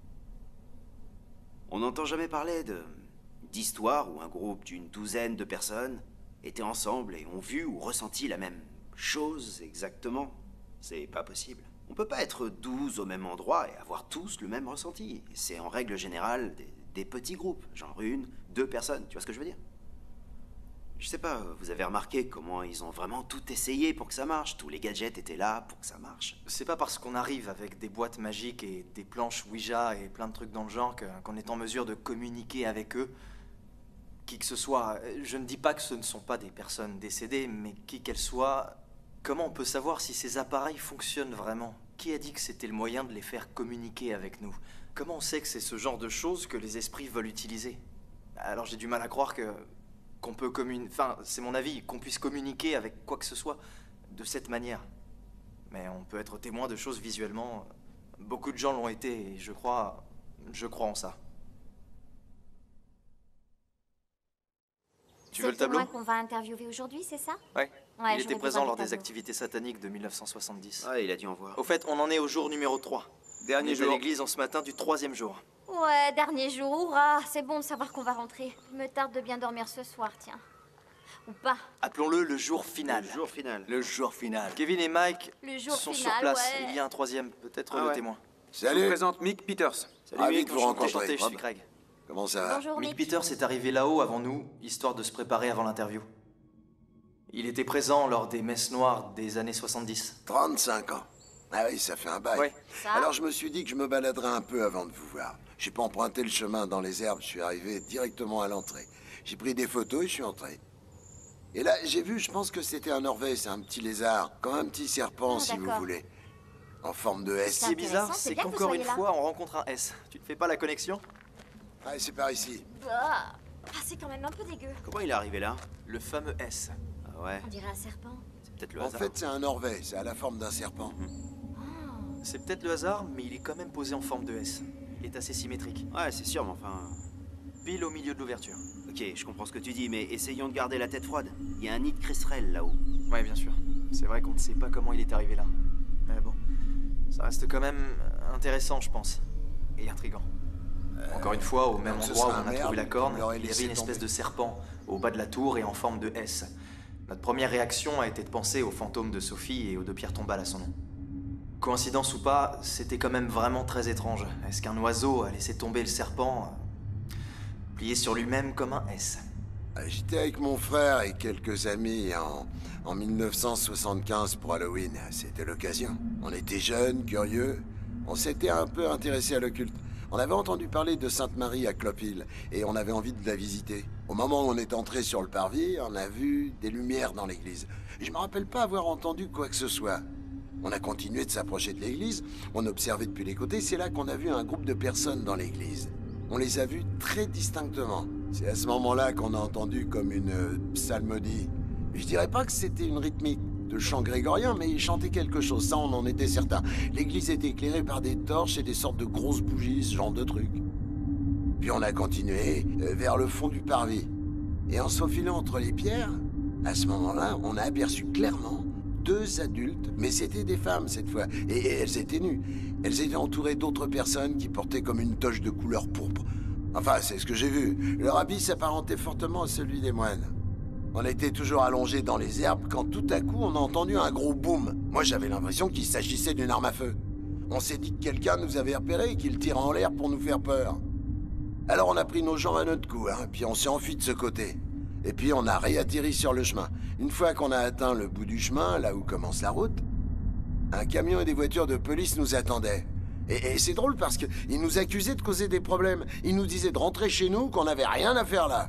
On n'entend jamais parler de d'histoires où un groupe d'une douzaine de personnes étaient ensemble et ont vu ou ressenti la même chose exactement. C'est pas possible. On peut pas être douze au même endroit et avoir tous le même ressenti. C'est en règle générale des, des petits groupes, genre une, deux personnes, tu vois ce que je veux dire? Je sais pas, vous avez remarqué comment ils ont vraiment tout essayé pour que ça marche. Tous les gadgets étaient là pour que ça marche. C'est pas parce qu'on arrive avec des boîtes magiques et des planches Ouija et plein de trucs dans le genre que- qu'on est en mesure de communiquer avec eux. Qui que ce soit, je ne dis pas que ce ne sont pas des personnes décédées, mais qui qu'elles soient, comment on peut savoir si ces appareils fonctionnent vraiment? Qui a dit que c'était le moyen de les faire communiquer avec nous? Comment on sait que c'est ce genre de choses que les esprits veulent utiliser? Alors j'ai du mal à croire que qu'on peut communiquer, enfin c'est mon avis, qu'on puisse communiquer avec quoi que ce soit de cette manière. Mais on peut être témoin de choses visuellement. Beaucoup de gens l'ont été et je crois, je crois en ça. Tu veux le tableau? C'est qu'on va interviewer aujourd'hui, c'est ça? Ouais. Ouais, Il était j'aurais présent besoin lors du des tableau. activités sataniques de mille neuf cent soixante-dix. Ah, il a dû en voir. Au fait, on en est au jour numéro trois. Dernier On est jour. à l'église en ce matin du troisième jour. Ouais, dernier jour, hurrah. C'est bon de savoir qu'on va rentrer. Il me tarde de bien dormir ce soir, tiens. Ou pas. Appelons-le le jour final. Le jour final. Le jour final. Kevin et Mike Le jour sont final, sur place. ouais. Il y a un troisième, peut-être Ah le ouais. témoin. Je vous présente Mick Peters. Salut Ravi Mick, de vous enchanté, rencontrer. enchanté, je suis Rob. Craig. Comment ça va? Bonjour, Mick Mick. Peters est arrivé là-haut avant nous, histoire de se préparer avant l'interview. Il était présent lors des messes noires des années soixante-dix. trente-cinq ans. Ah oui, ça fait un bail. Ouais. Ça Alors je me suis dit que je me baladerais un peu avant de vous voir. J'ai pas emprunté le chemin dans les herbes, je suis arrivé directement à l'entrée. J'ai pris des photos et je suis entré. Et là, j'ai vu, je pense que c'était un orvet, c'est un petit lézard, comme un petit serpent Ah, si vous d'accord. voulez. En forme de S. Ce qui est bizarre, c'est c'est bien que vous qu'encore une soyez là. fois, on rencontre un S. Tu ne fais pas la connexion? Ouais, c'est par ici. Bah, ah, c'est quand même un peu dégueu. Comment il est arrivé là? Le fameux S. Ah ouais, On dirait un serpent. c'est peut-être le En hasard. fait, c'est un orvet, c'est à la forme d'un serpent. C'est peut-être le hasard, mais il est quand même posé en forme de S. Il est assez symétrique. Ouais, c'est sûr, mais enfin... Pile au milieu de l'ouverture. Ok, je comprends ce que tu dis, mais essayons de garder la tête froide. Il y a un nid de cresserelle là-haut. Ouais, bien sûr. C'est vrai qu'on ne sait pas comment il est arrivé là. Mais bon, ça reste quand même intéressant, je pense. Et intriguant. Encore une fois, au même donc ce endroit où sera on un a merde, trouvé la corne, on l'aurait il y laissé avait une espèce tomber. de serpent au bas de la tour et en forme de S. Notre première réaction a été de penser au fantôme de Sophie et aux deux pierres tombales à son nom. Coïncidence ou pas, c'était quand même vraiment très étrange. Est-ce qu'un oiseau a laissé tomber le serpent, euh, plié sur lui-même comme un S? J'étais avec mon frère et quelques amis en, en mille neuf cent soixante-quinze pour Halloween. C'était l'occasion. On était jeunes, curieux. On s'était un peu intéressé à l'occulte. On avait entendu parler de Sainte-Marie à Clop Hill et on avait envie de la visiter. Au moment où on est entré sur le parvis, on a vu des lumières dans l'église. Je me rappelle pas avoir entendu quoi que ce soit. On a continué de s'approcher de l'église, on observait depuis les côtés, c'est là qu'on a vu un groupe de personnes dans l'église. On les a vus très distinctement. C'est à ce moment-là qu'on a entendu comme une euh, psalmodie. Je dirais pas que c'était une rythmique de chant grégorien, mais ils chantaient quelque chose, ça on en était certain. L'église était éclairée par des torches et des sortes de grosses bougies, ce genre de trucs. Puis on a continué euh, vers le fond du parvis. Et en se faufilant entre les pierres, à ce moment-là, on a aperçu clairement deux adultes, mais c'était des femmes cette fois, et, et elles étaient nues. Elles étaient entourées d'autres personnes qui portaient comme une toche de couleur pourpre. Enfin, c'est ce que j'ai vu. Leur habit s'apparentait fortement à celui des moines. On était toujours allongés dans les herbes quand tout à coup on a entendu un gros boom. Moi j'avais l'impression qu'il s'agissait d'une arme à feu. On s'est dit que quelqu'un nous avait repérés et qu'il tirait en l'air pour nous faire peur. Alors on a pris nos jambes à notre cou, hein, puis on s'est enfui de ce côté. Et puis on a réatterri sur le chemin. Une fois qu'on a atteint le bout du chemin, là où commence la route, un camion et des voitures de police nous attendaient. Et, et c'est drôle parce qu'ils nous accusaient de causer des problèmes. Ils nous disaient de rentrer chez nous, qu'on n'avait rien à faire là.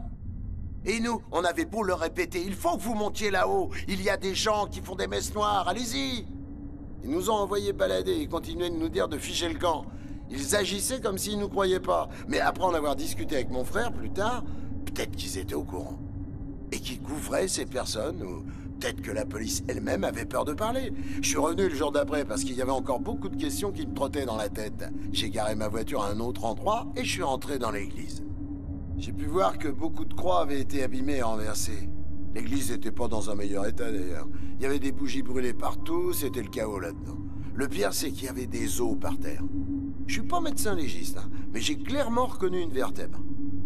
Et nous, on avait beau leur répéter, il faut que vous montiez là-haut. Il y a des gens qui font des messes noires, allez-y. Ils nous ont envoyés balader et continuaient de nous dire de ficher le camp. Ils agissaient comme s'ils nous croyaient pas. Mais après en avoir discuté avec mon frère plus tard, peut-être qu'ils étaient au courant. Et qu'ils couvraient ces personnes, ou peut-être que la police elle-même avait peur de parler. Je suis revenu le jour d'après parce qu'il y avait encore beaucoup de questions qui me trottaient dans la tête. J'ai garé ma voiture à un autre endroit et je suis rentré dans l'église. J'ai pu voir que beaucoup de croix avaient été abîmées et renversées. L'église n'était pas dans un meilleur état d'ailleurs. Il y avait des bougies brûlées partout, c'était le chaos là-dedans. Le pire, c'est qu'il y avait des os par terre. Je suis pas médecin légiste, hein, mais j'ai clairement reconnu une vertèbre.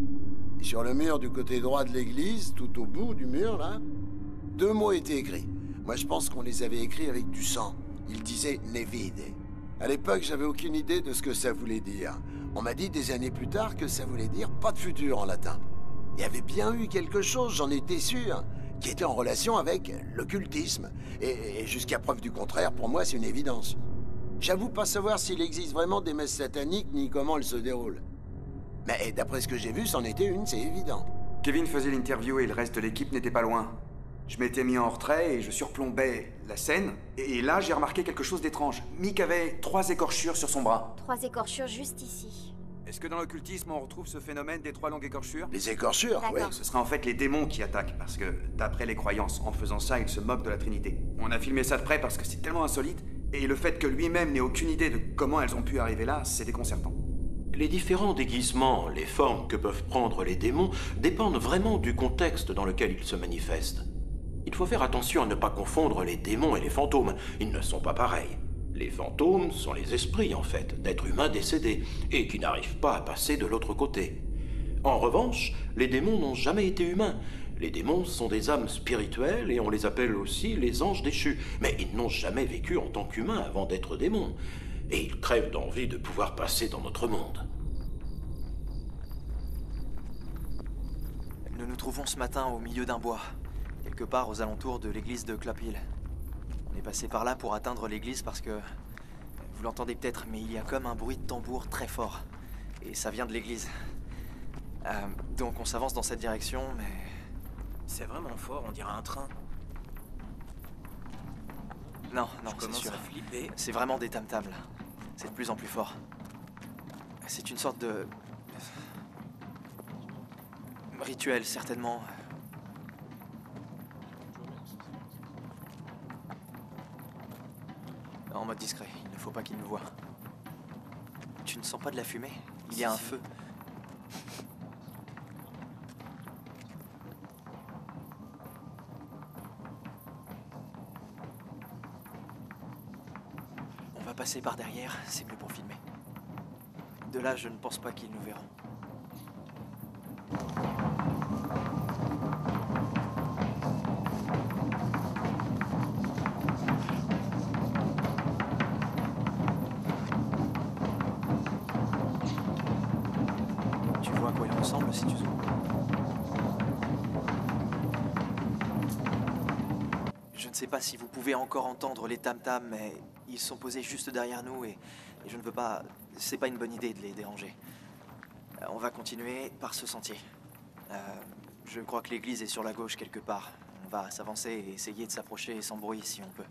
Et sur le mur du côté droit de l'église, tout au bout du mur, là, deux mots étaient écrits. Moi, je pense qu'on les avait écrits avec du sang. Ils disaient « Ne vide ». À l'époque, j'avais aucune idée de ce que ça voulait dire. On m'a dit des années plus tard que ça voulait dire « pas de futur » en latin. Il y avait bien eu quelque chose, j'en étais sûr, qui était en relation avec l'occultisme. Et, et jusqu'à preuve du contraire, pour moi, c'est une évidence. J'avoue pas savoir s'il existe vraiment des messes sataniques ni comment elles se déroulent. Mais d'après ce que j'ai vu, c'en était une, c'est évident. Kevin faisait l'interview et le reste de l'équipe n'était pas loin. Je m'étais mis en retrait et je surplombais la scène. Et là, j'ai remarqué quelque chose d'étrange. Mick avait trois écorchures sur son bras. Trois écorchures juste ici. Est-ce que dans l'occultisme, on retrouve ce phénomène des trois longues écorchures? Les écorchures, oui. Ce sera en fait les démons qui attaquent, parce que, d'après les croyances, en faisant ça, ils se moquent de la Trinité. On a filmé ça de près parce que c'est tellement insolite, et le fait que lui-même n'ait aucune idée de comment elles ont pu arriver là, c'est déconcertant. Les différents déguisements, les formes que peuvent prendre les démons, dépendent vraiment du contexte dans lequel ils se manifestent. Il faut faire attention à ne pas confondre les démons et les fantômes. Ils ne sont pas pareils. Les fantômes sont les esprits, en fait, d'êtres humains décédés, et qui n'arrivent pas à passer de l'autre côté. En revanche, les démons n'ont jamais été humains. Les démons sont des âmes spirituelles, et on les appelle aussi les anges déchus. Mais ils n'ont jamais vécu en tant qu'humains avant d'être démons. Et ils crèvent d'envie de pouvoir passer dans notre monde. Nous nous trouvons ce matin au milieu d'un bois, quelque part aux alentours de l'église de Clop Hill. On est passé par là pour atteindre l'église parce que vous l'entendez peut-être, mais il y a comme un bruit de tambour très fort. Et ça vient de l'église. Euh, donc on s'avance dans cette direction, mais... C'est vraiment fort, on dirait un train. Non, non, Je c'est sûr. commence à flipper. C'est vraiment des tam-tams, là. C'est de plus en plus fort. C'est une sorte de... rituel, certainement. En mode discret, il ne faut pas qu'il nous voie. Tu ne sens pas de la fumée? Il y a un feu. On va passer par derrière, c'est mieux pour filmer. De là, je ne pense pas qu'ils nous verront. Tu vois à quoi il ressemble si tu zoomes? Je ne sais pas si vous pouvez encore entendre les tam-tams, mais ils sont posés juste derrière nous et, et je ne veux pas... C'est pas une bonne idée de les déranger. Euh, on va continuer par ce sentier. Euh, je crois que l'église est sur la gauche quelque part. On va s'avancer et essayer de s'approcher sans bruit si on peut.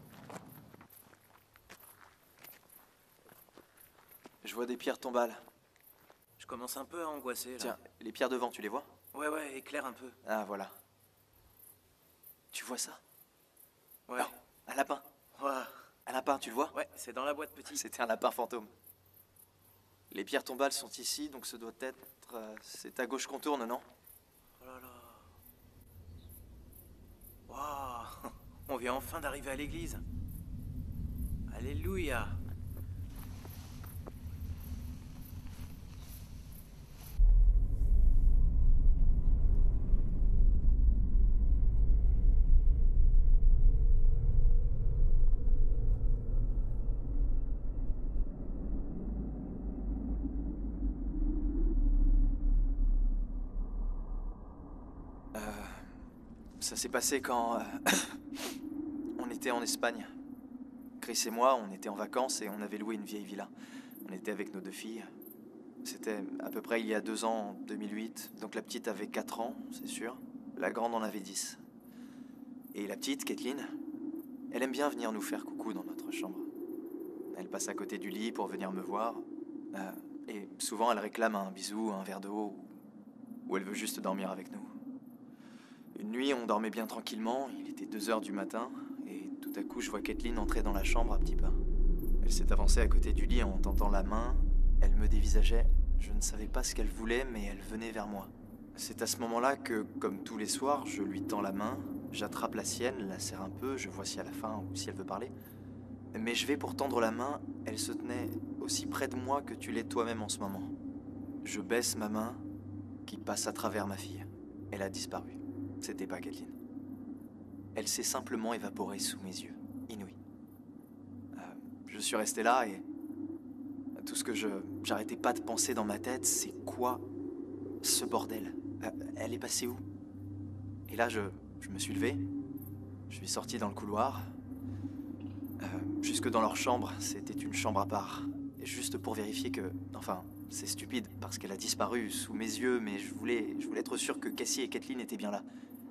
Je vois des pierres tombales. Je commence un peu à angoisser, là. Tiens, les pierres devant, tu les vois? Ouais, ouais, éclaire un peu. Ah, voilà. Tu vois ça? Ouais. Oh, un lapin. Ouais. Un lapin, tu le vois? Ouais, c'est dans la boîte petit. C'était un lapin fantôme. Les pierres tombales sont ici, donc ce doit être... Euh, c'est à gauche qu'on tourne, non? Oh là là. Waouh. On vient enfin d'arriver à l'église. Alléluia. Ça s'est passé quand euh, on était en Espagne. Chris et moi, on était en vacances et on avait loué une vieille villa. On était avec nos deux filles. C'était à peu près il y a deux ans, en deux mille huit. Donc la petite avait quatre ans, c'est sûr. La grande en avait dix. Et la petite, Kathleen, elle aime bien venir nous faire coucou dans notre chambre. Elle passe à côté du lit pour venir me voir. Euh, et souvent, elle réclame un bisou, un verre d'eau, ou, ou elle veut juste dormir avec nous. Une nuit, on dormait bien tranquillement, il était deux heures du matin, et tout à coup, je vois Kathleen entrer dans la chambre à petits pas. Elle s'est avancée à côté du lit en tendant la main, elle me dévisageait, je ne savais pas ce qu'elle voulait, mais elle venait vers moi. C'est à ce moment-là que, comme tous les soirs, je lui tends la main, j'attrape la sienne, la serre un peu, je vois si elle a faim ou si elle veut parler. Mais je vais pour tendre la main, elle se tenait aussi près de moi que tu l'es toi-même en ce moment. Je baisse ma main, qui passe à travers ma fille. Elle a disparu. C'était pas Kathleen. Elle s'est simplement évaporée sous mes yeux, inouïe. Euh, je suis resté là et tout ce que je j'arrêtais pas de penser dans ma tête, c'est quoi ce bordel? euh, Elle est passée où? Et là, je, je me suis levé, je suis sorti dans le couloir, euh, jusque dans leur chambre. C'était une chambre à part, et juste pour vérifier que, enfin, c'est stupide parce qu'elle a disparu sous mes yeux, mais je voulais, je voulais être sûr que Cassie et Kathleen étaient bien là.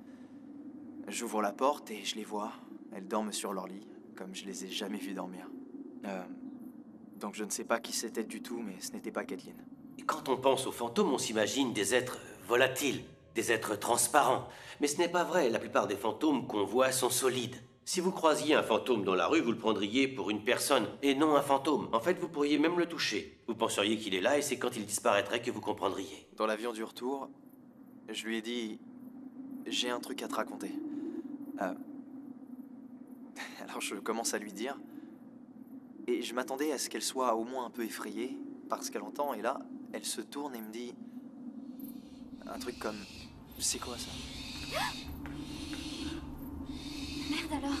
J'ouvre la porte et je les vois. Elles dorment sur leur lit, comme je les ai jamais vues dormir. Euh, donc je ne sais pas qui c'était du tout, mais ce n'était pas Kathleen. Et quand on pense aux fantômes, on s'imagine des êtres volatiles, des êtres transparents. Mais ce n'est pas vrai, la plupart des fantômes qu'on voit sont solides. Si vous croisiez un fantôme dans la rue, vous le prendriez pour une personne, et non un fantôme. En fait, vous pourriez même le toucher. Vous penseriez qu'il est là, et c'est quand il disparaîtrait que vous comprendriez. Dans l'avion du retour, je lui ai dit... J'ai un truc à te raconter. Euh... Alors je commence à lui dire... Et je m'attendais à ce qu'elle soit au moins un peu effrayée par ce qu'elle entend, et là, elle se tourne et me dit... Un truc comme... C'est quoi ça? Merde alors.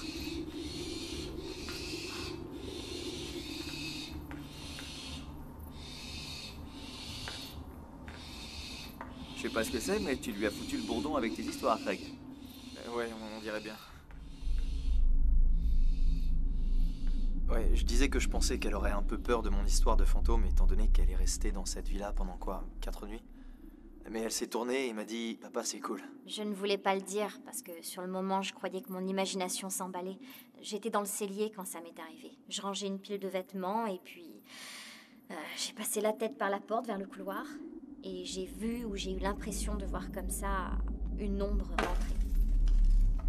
Je sais pas ce que c'est, mais tu lui as foutu le bourdon avec tes histoires, Craig. Euh, ouais, on, on dirait bien. Ouais, je disais que je pensais qu'elle aurait un peu peur de mon histoire de fantôme, étant donné qu'elle est restée dans cette villa pendant quoi, quatre nuits. Mais elle s'est tournée et m'a dit « Papa, c'est cool ». Je ne voulais pas le dire, parce que sur le moment, je croyais que mon imagination s'emballait. J'étais dans le cellier quand ça m'est arrivé. Je rangeais une pile de vêtements, et puis... Euh, j'ai passé la tête par la porte vers le couloir, et j'ai vu ou j'ai eu l'impression de voir comme ça une ombre rentrer. Encore ?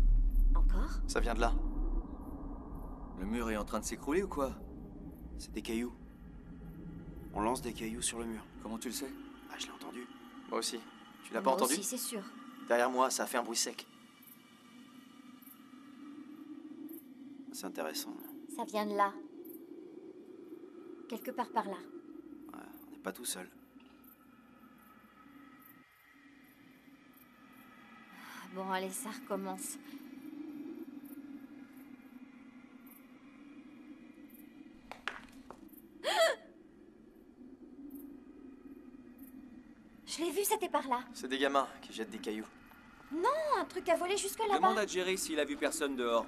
Ça vient de là. Le mur est en train de s'écrouler ou quoi? C'est des cailloux. On lance des cailloux sur le mur. Comment tu le sais? Ah, je l'ai entendu. Moi aussi. Tu l'as pas Moi entendu? aussi, c'est sûr. Derrière moi, ça a fait un bruit sec. C'est intéressant. Ça vient de là. Quelque part par là. Ouais, on n'est pas tout seul. Bon, allez, ça recommence. Je l'ai vu, c'était par là. C'est des gamins qui jettent des cailloux. Non, un truc à voler jusque là-bas. Demande à Jerry s'il a vu personne dehors.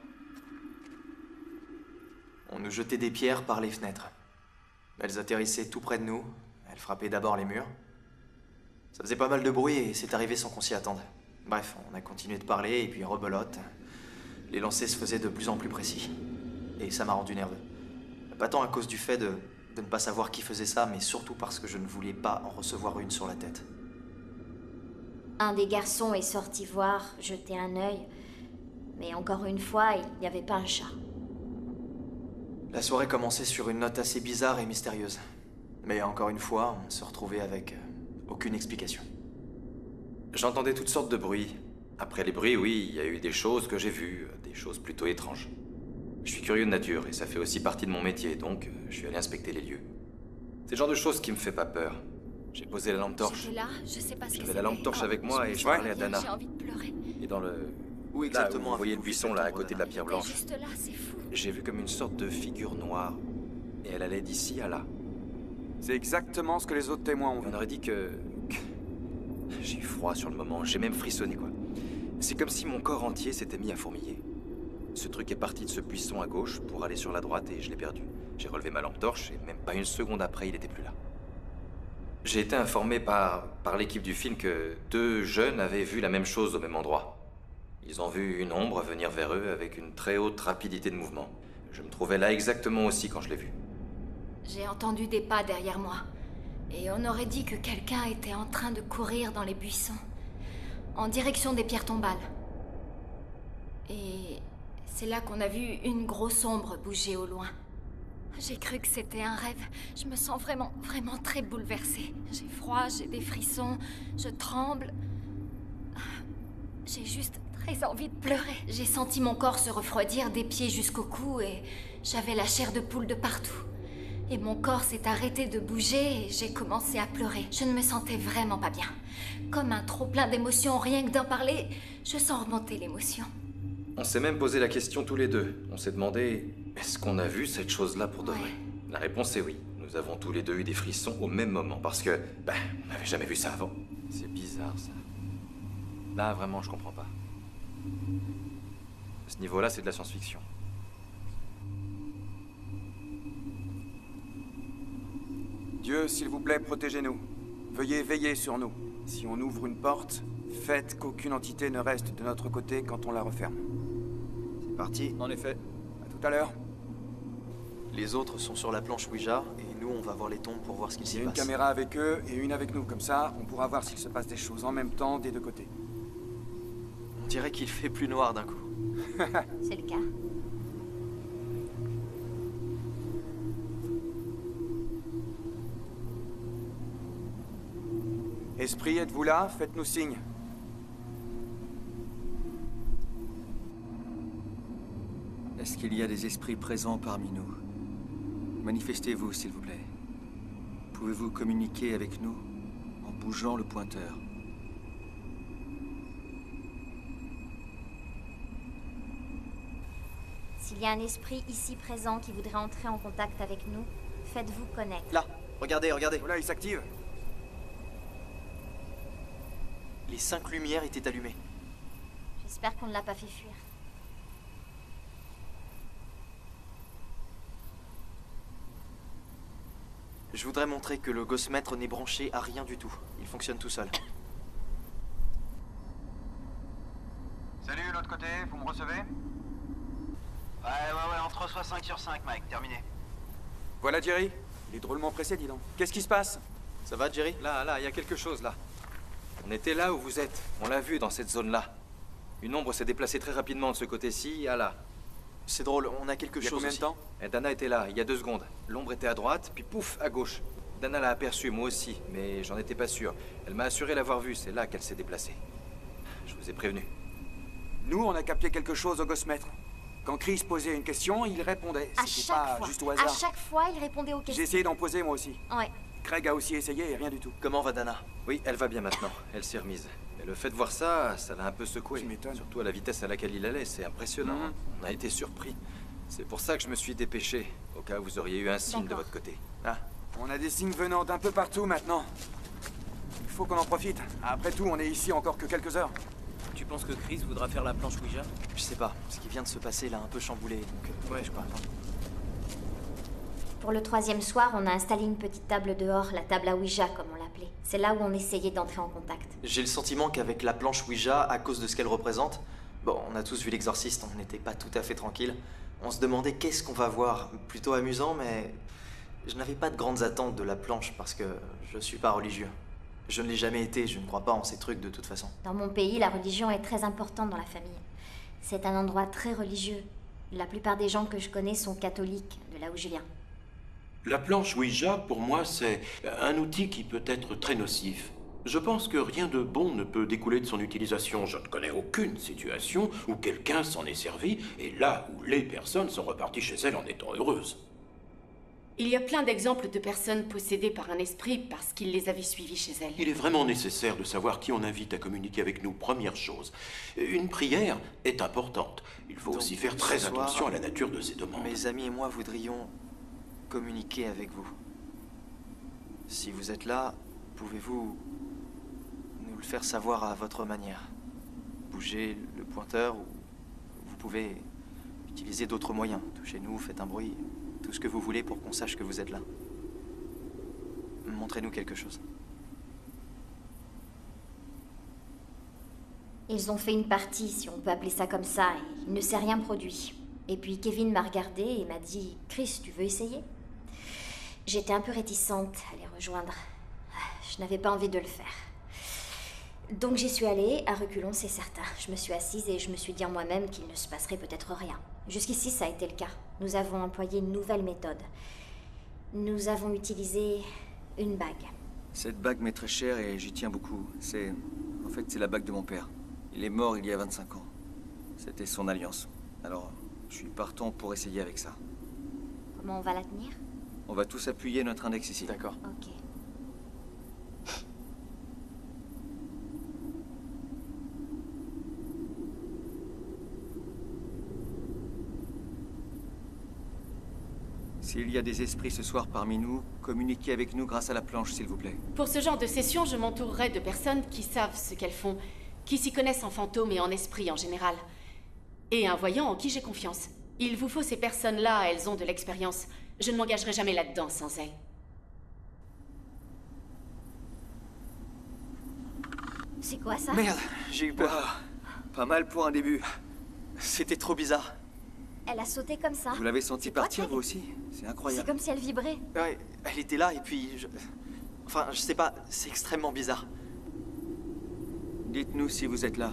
On nous jetait des pierres par les fenêtres. Elles atterrissaient tout près de nous. Elles frappaient d'abord les murs. Ça faisait pas mal de bruit et c'est arrivé sans qu'on s'y attende. Bref, on a continué de parler et puis rebelote. Les lancers se faisaient de plus en plus précis. Et ça m'a rendu nerveux. Pas tant à cause du fait de, de ne pas savoir qui faisait ça, mais surtout parce que je ne voulais pas en recevoir une sur la tête. Un des garçons est sorti voir, jeter un œil. Mais encore une fois, il n'y avait pas un chat. La soirée commençait sur une note assez bizarre et mystérieuse. Mais encore une fois, on se retrouvait avec euh, aucune explication. J'entendais toutes sortes de bruits. Après les bruits, oui, il y a eu des choses que j'ai vues, des choses plutôt étranges. Je suis curieux de nature et ça fait aussi partie de mon métier, donc euh, je suis allé inspecter les lieux. C'est le genre de choses qui me fait pas peur. J'ai posé la lampe torche. J'étais là, je sais pas ce que J'avais la lampe c'était. torche Oh, avec moi je et me je parlais à souviens, Dana. J'ai envie de pleurer. Et dans le... Où exactement Là où vous voyez le avez-vous vu buisson, cette là, à ombre, côté de la Dana? pierre T'es blanche. juste là, c'est fou. J'ai vu comme une sorte de figure noire. Et elle allait d'ici à là. C'est exactement ce que les autres témoins ont vu. On aurait dit que... que- J'ai eu froid sur le moment, j'ai même frissonné, quoi. C'est comme si mon corps entier s'était mis à fourmiller. Ce truc est parti de ce buisson à gauche pour aller sur la droite et je l'ai perdu. J'ai relevé ma lampe torche et même pas une seconde après, il était plus là. J'ai été informé par, par l'équipe du film que deux jeunes avaient vu la même chose au même endroit. Ils ont vu une ombre venir vers eux avec une très haute rapidité de mouvement. Je me trouvais là exactement aussi quand je l'ai vu. J'ai entendu des pas derrière moi. Et on aurait dit que quelqu'un était en train de courir dans les buissons. En direction des pierres tombales. Et c'est là qu'on a vu une grosse ombre bouger au loin. J'ai cru que c'était un rêve. Je me sens vraiment, vraiment très bouleversée. J'ai froid, j'ai des frissons, je tremble. J'ai juste très envie de pleurer. J'ai senti mon corps se refroidir des pieds jusqu'au cou et j'avais la chair de poule de partout. Et mon corps s'est arrêté de bouger et j'ai commencé à pleurer. Je ne me sentais vraiment pas bien. Comme un trop-plein d'émotions, rien que d'en parler, je sens remonter l'émotion. On s'est même posé la question tous les deux. On s'est demandé, est-ce qu'on a vu cette chose-là pour de vrai? La réponse est oui. Nous avons tous les deux eu des frissons au même moment parce que, ben, on n'avait jamais vu ça avant. C'est bizarre, ça. Là, vraiment, je comprends pas. À ce niveau-là, c'est de la science-fiction. Dieu, s'il vous plaît, protégez-nous. Veuillez veiller sur nous. Si on ouvre une porte, faites qu'aucune entité ne reste de notre côté quand on la referme. C'est parti. En effet. À tout à l'heure. Les autres sont sur la planche Ouija et nous, on va voir les tombes pour voir ce qu'il Il y s'y a une passe. caméra avec eux et une avec nous. Comme ça, on pourra voir s'il se passe des choses en même temps des deux côtés. On dirait qu'il fait plus noir d'un coup. C'est le cas. Esprit, êtes-vous là? Faites-nous signe. Est-ce qu'il y a des esprits présents parmi nous? Manifestez-vous, s'il vous plaît. Pouvez-vous communiquer avec nous en bougeant le pointeur? S'il y a un esprit ici présent qui voudrait entrer en contact avec nous, faites-vous connaître. Là, regardez, regardez. Voilà, il s'active. Les cinq lumières étaient allumées. J'espère qu'on ne l'a pas fait fuir. Je voudrais montrer que le Ghostmètre n'est branché à rien du tout. Il fonctionne tout seul. Salut, l'autre côté, vous me recevez? Ouais, ouais, ouais, on te reçoit cinq sur cinq, Mike, terminé. Voilà Jerry. Il est drôlement pressé, dis donc. Qu'est-ce qui se passe? Ça va, Jerry? Là, là, il y a quelque chose, là. On était là où vous êtes. On l'a vu dans cette zone-là. Une ombre s'est déplacée très rapidement de ce côté-ci à là. C'est drôle, on a quelque Il y a chose combien aussi. de temps? Et Dana était là, il y a deux secondes. L'ombre était à droite, puis pouf, à gauche. Dana l'a aperçue, moi aussi, mais j'en étais pas sûr. Elle m'a assuré l'avoir vue, c'est là qu'elle s'est déplacée. Je vous ai prévenu. Nous, on a capté quelque chose au Ghostmètre. Quand Chris posait une question, il répondait. À C'était chaque pas fois. juste au hasard. À chaque fois, il répondait aux questions. J'ai essayé d'en poser moi aussi. Ouais. Craig a aussi essayé et rien du tout. Comment va Dana? Oui, elle va bien maintenant. Elle s'est remise. Mais le fait de voir ça, ça l'a un peu secoué. Je m'étonne. Surtout à la vitesse à laquelle il allait, c'est impressionnant. Mhm. On a été surpris. C'est pour ça que je me suis dépêché, au cas où vous auriez eu un signe de votre côté. Ah. On a des signes venant d'un peu partout maintenant. Il faut qu'on en profite. Après tout, on est ici encore que quelques heures. Tu penses que Chris voudra faire la planche Ouija? Je sais pas. Ce qui vient de se passer l'a un peu chamboulé, donc... euh, Ouais, je crois. Pour le troisième soir, on a installé une petite table dehors, la table à Ouija, comme on l'appelait. C'est là où on essayait d'entrer en contact. J'ai le sentiment qu'avec la planche Ouija, à cause de ce qu'elle représente... Bon, on a tous vu l'exorciste, on n'était pas tout à fait tranquille. On se demandait qu'est-ce qu'on va voir. Plutôt amusant, mais... Je n'avais pas de grandes attentes de la planche, parce que je suis pas religieux. Je ne l'ai jamais été, je ne crois pas en ces trucs de toute façon. Dans mon pays, la religion est très importante dans la famille. C'est un endroit très religieux. La plupart des gens que je connais sont catholiques, de là où je viens. La planche Ouija, pour moi, c'est un outil qui peut être très nocif. Je pense que rien de bon ne peut découler de son utilisation. Je ne connais aucune situation où quelqu'un s'en est servi, et là où les personnes sont reparties chez elles en étant heureuses. Il y a plein d'exemples de personnes possédées par un esprit parce qu'ils les avaient suivies chez elles. Il est vraiment nécessaire de savoir qui on invite à communiquer avec nous, première chose. Une prière est importante. Il faut Donc, aussi faire ce très soir, attention à la nature de ces demandes. Mes amis et moi voudrions communiquer avec vous. Si vous êtes là, pouvez-vous nous le faire savoir à votre manière? Bougez le pointeur ou vous pouvez utiliser d'autres moyens. Touchez-nous, faites un bruit, tout ce que vous voulez pour qu'on sache que vous êtes là. Montrez-nous quelque chose. Ils ont fait une partie, si on peut appeler ça comme ça, et il ne s'est rien produit. Et puis Kevin m'a regardé et m'a dit « Chris, tu veux essayer ?» J'étais un peu réticente à les rejoindre. Je n'avais pas envie de le faire. Donc j'y suis allée, à reculons, c'est certain. Je me suis assise et je me suis dit en moi-même qu'il ne se passerait peut-être rien. Jusqu'ici, ça a été le cas. Nous avons employé une nouvelle méthode. Nous avons utilisé une bague. Cette bague m'est très chère et j'y tiens beaucoup. C'est... En fait, c'est la bague de mon père. Il est mort il y a vingt-cinq ans. C'était son alliance. Alors, je suis partant pour essayer avec ça. Comment on va la tenir? On va tous appuyer notre index ici. D'accord. Ok. S'il y a des esprits ce soir parmi nous, communiquez avec nous grâce à la planche, s'il vous plaît. Pour ce genre de session, je m'entourerai de personnes qui savent ce qu'elles font, qui s'y connaissent en fantômes et en esprits en général. Et un voyant en qui j'ai confiance. Il vous faut ces personnes-là, elles ont de l'expérience. Je ne m'engagerai jamais là-dedans sans elles. C'est quoi ça? Merde, j'ai eu peur. Wow. Pas mal pour un début. C'était trop bizarre. Elle a sauté comme ça. Vous l'avez senti partir, vous aussi? C'est incroyable. C'est comme si elle vibrait. Ouais, elle était là et puis... Je... Enfin, je sais pas, c'est extrêmement bizarre. Dites-nous si vous êtes là.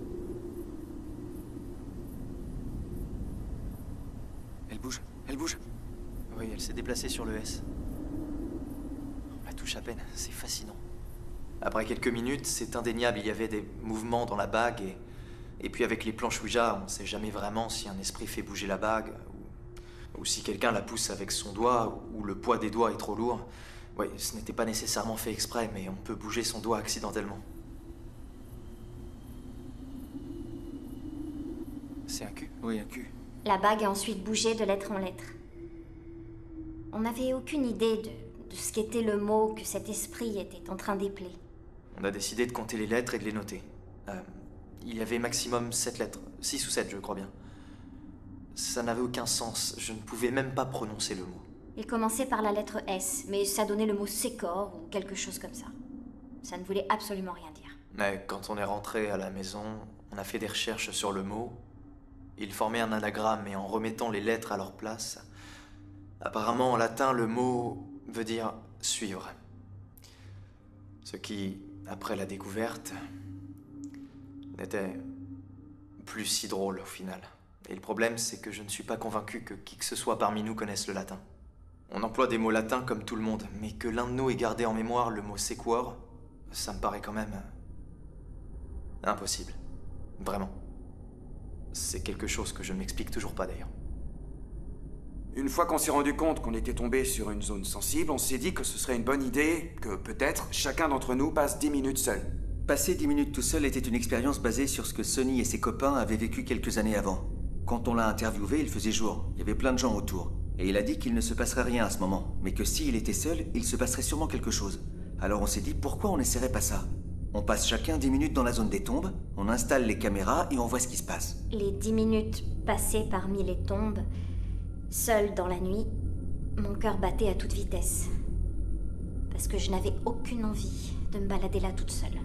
Elle bouge, elle bouge. Oui, elle s'est déplacée sur le S. On la touche à peine, c'est fascinant. Après quelques minutes, c'est indéniable, il y avait des mouvements dans la bague et... Et puis avec les planches Ouija, on ne sait jamais vraiment si un esprit fait bouger la bague, ou, ou si quelqu'un la pousse avec son doigt, ou, ou le poids des doigts est trop lourd. Oui, ce n'était pas nécessairement fait exprès, mais on peut bouger son doigt accidentellement. C'est un cul? Oui, un cul. La bague a ensuite bougé de lettre en lettre. On n'avait aucune idée de, de ce qu'était le mot que cet esprit était en train d'épeler. On a décidé de compter les lettres et de les noter. Euh, il y avait maximum sept lettres. Six ou sept, je crois bien. Ça n'avait aucun sens. Je ne pouvais même pas prononcer le mot. Il commençait par la lettre S, mais ça donnait le mot Sécor ou quelque chose comme ça. Ça ne voulait absolument rien dire. Mais quand on est rentré à la maison, on a fait des recherches sur le mot. Il formait un anagramme et en remettant les lettres à leur place, apparemment en latin, le mot veut dire suivre. Ce qui, après la découverte, n'était plus si drôle au final. Et le problème, c'est que je ne suis pas convaincu que qui que ce soit parmi nous connaisse le latin. On emploie des mots latins comme tout le monde, mais que l'un de nous ait gardé en mémoire le mot séquor, ça me paraît quand même impossible. Vraiment. C'est quelque chose que je ne m'explique toujours pas d'ailleurs. Une fois qu'on s'est rendu compte qu'on était tombé sur une zone sensible, on s'est dit que ce serait une bonne idée que peut-être chacun d'entre nous passe dix minutes seul. Passer dix minutes tout seul était une expérience basée sur ce que Sonny et ses copains avaient vécu quelques années avant. Quand on l'a interviewé, il faisait jour. Il y avait plein de gens autour. Et il a dit qu'il ne se passerait rien à ce moment, mais que s'il était seul, il se passerait sûrement quelque chose. Alors on s'est dit, pourquoi on n'essaierait pas ça? On passe chacun dix minutes dans la zone des tombes, on installe les caméras et on voit ce qui se passe. Les dix minutes passées parmi les tombes, seule dans la nuit, mon cœur battait à toute vitesse. Parce que je n'avais aucune envie de me balader là toute seule.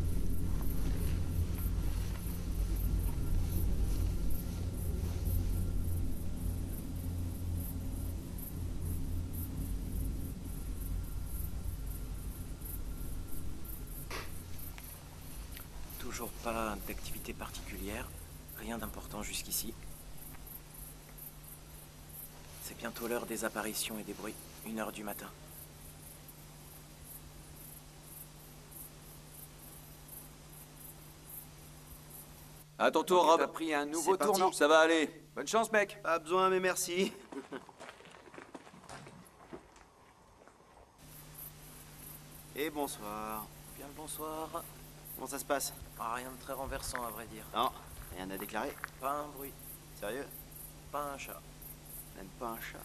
Toujours pas d'activité particulière, rien d'important jusqu'ici. C'est bientôt l'heure des apparitions et des bruits, une heure du matin. À ton tour, Rob. T'as pris un nouveau C'est parti. tournant. Ça va aller. Bonne chance, mec. Pas besoin, mais merci. Et bonsoir. Bien le bonsoir. Comment ça se passe? Ah, rien de très renversant, à vrai dire. Non, rien à déclarer. Pas un bruit. Sérieux? Pas un chat. Même pas un chat.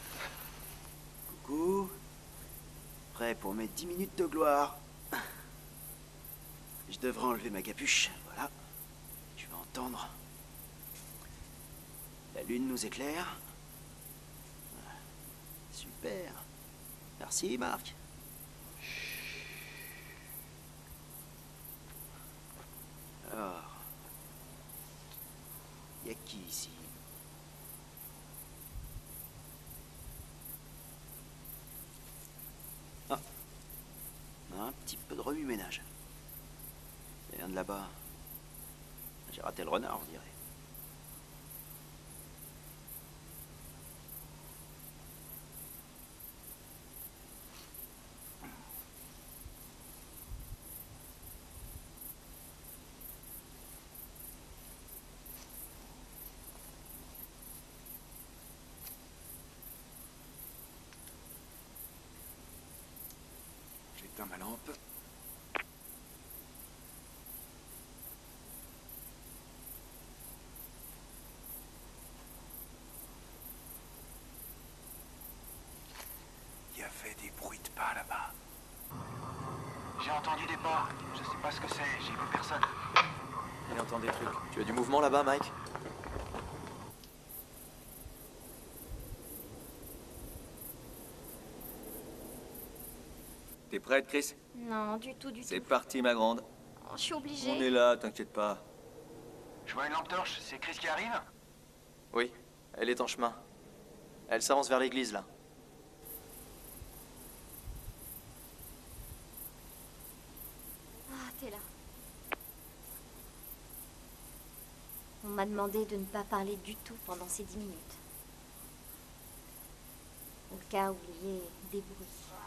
Coucou. Prêt pour mes dix minutes de gloire. Je devrais enlever ma capuche, voilà. Tu vas entendre. La lune nous éclaire. Super. Merci, Marc. Alors, y a qui ici? Ah, un petit peu de remue-ménage. Ça vient de là-bas. J'ai raté le renard, on dirait. J'éteins ma lampe. Il y avait des bruits de pas là-bas. J'ai entendu des pas. Je sais pas ce que c'est, j'ai vu personne. Il entend des trucs. Tu as du mouvement là-bas, Mike? T'es prête, Chris? Non, du tout, du tout. C'est parti, ma grande. Oh, je suis obligée. On est là, t'inquiète pas. Je vois une lampe torche, c'est Chris qui arrive? Oui, elle est en chemin. Elle s'avance vers l'église, là. Ah, t'es là. On m'a demandé de ne pas parler du tout pendant ces dix minutes. Au cas où il y ait des bruits.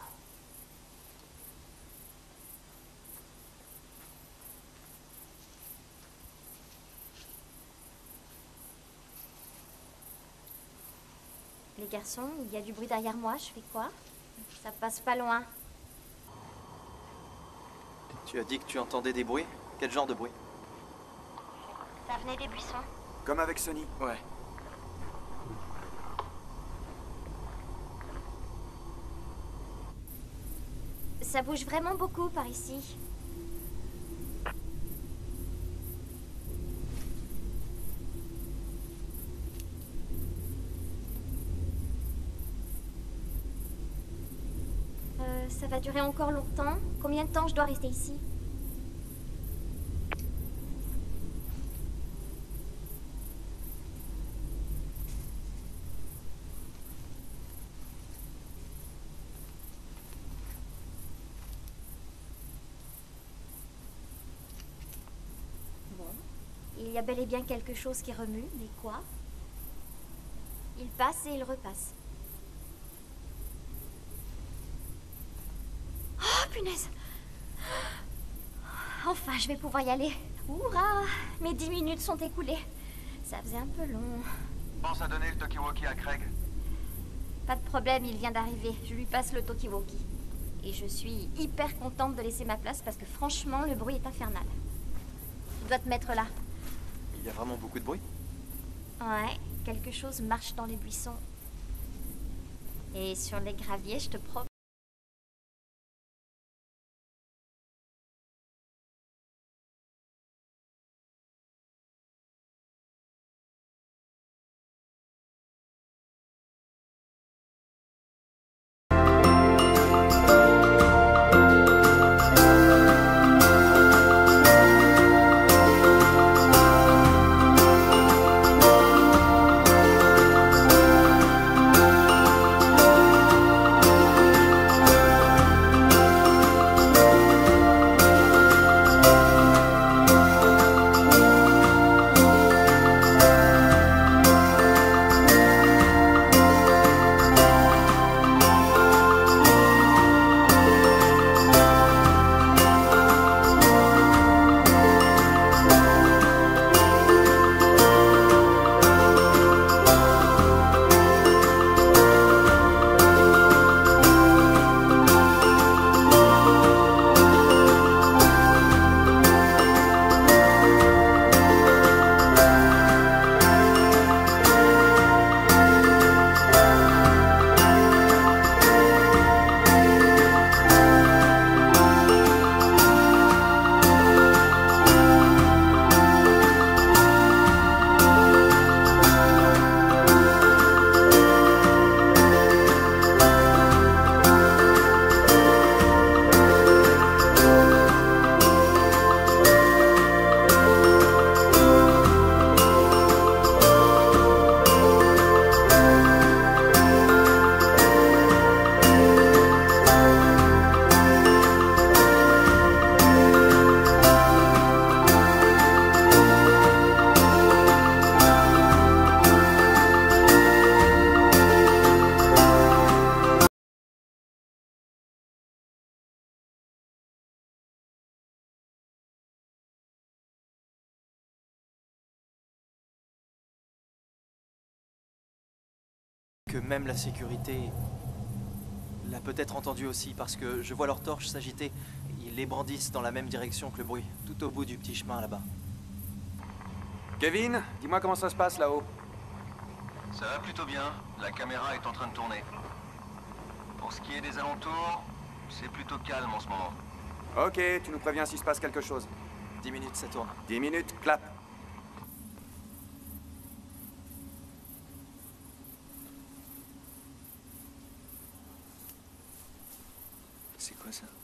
Les garçons, il y a du bruit derrière moi, je fais quoi? Ça passe pas loin. Tu as dit que tu entendais des bruits? Quel genre de bruit? Ça venait des buissons. Comme avec Sonny. Ouais. Ça bouge vraiment beaucoup par ici. ça va durer encore longtemps? Combien de temps je dois rester ici? Bon, il y a bel et bien quelque chose qui remue, mais quoi? Il passe et il repasse. Oh, punaise! Enfin, je vais pouvoir y aller. Hourra! Mes dix minutes sont écoulées. Ça faisait un peu long. Pense à donner le talkie-walkie à Craig. Pas de problème, il vient d'arriver. Je lui passe le talkie-walkie. Et je suis hyper contente de laisser ma place parce que franchement, le bruit est infernal. Tu dois te mettre là. Il y a vraiment beaucoup de bruit? Ouais, quelque chose marche dans les buissons. Et sur les graviers, je te promets. Que même la sécurité l'a peut-être entendu aussi, parce que je vois leurs torches s'agiter. Ils les brandissent dans la même direction que le bruit, tout au bout du petit chemin là-bas. Kevin, dis-moi comment ça se passe là-haut. Ça va plutôt bien. La caméra est en train de tourner. Pour ce qui est des alentours, c'est plutôt calme en ce moment. Ok, tu nous préviens s'il se passe quelque chose. Dix minutes, ça tourne. Dix minutes, clap. C'est quoi ça?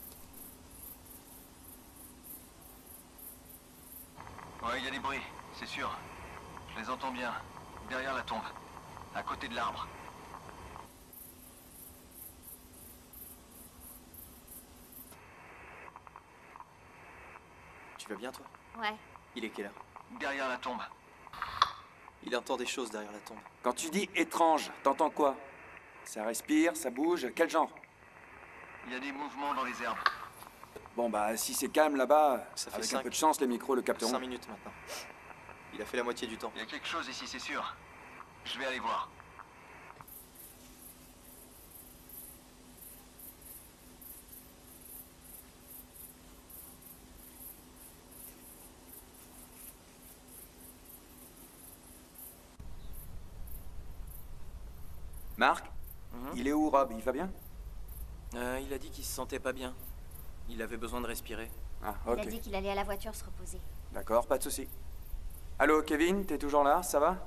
Ouais, il y a des bruits, c'est sûr. Je les entends bien. Derrière la tombe. À côté de l'arbre. Tu vas bien, toi? Ouais. Il est quelle heure? Derrière la tombe. Il entend des choses derrière la tombe. Quand tu dis étrange, t'entends quoi? Ça respire, ça bouge, quel genre? Il y a des mouvements dans les herbes. Bon bah, si c'est calme là-bas, Ça fait avec cinq. un peu de chance, les micros le capteront. Cinq minutes maintenant. Il a fait la moitié du temps. Il y a quelque chose ici, c'est sûr. Je vais aller voir. Marc, il est où, Rob? Il va bien? Euh, il a dit qu'il se sentait pas bien. Il avait besoin de respirer. Ah, Il ok. a dit qu'il allait à la voiture se reposer. D'accord, pas de souci. Allô, Kevin, t'es toujours là? Ça va?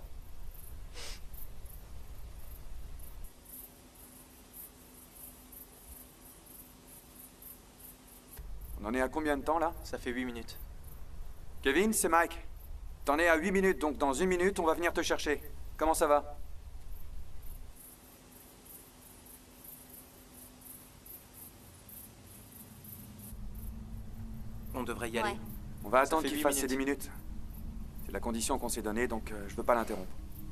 On en est à combien de temps, là? Ça fait huit minutes. Kevin, c'est Mike. T'en es à huit minutes, donc dans une minute, on va venir te chercher. Comment ça va? On devrait y aller. Ouais. On va Ça attendre fait qu'il huit fasse ses minutes. dix minutes. C'est la condition qu'on s'est donnée, donc euh, je veux pas l'interrompre.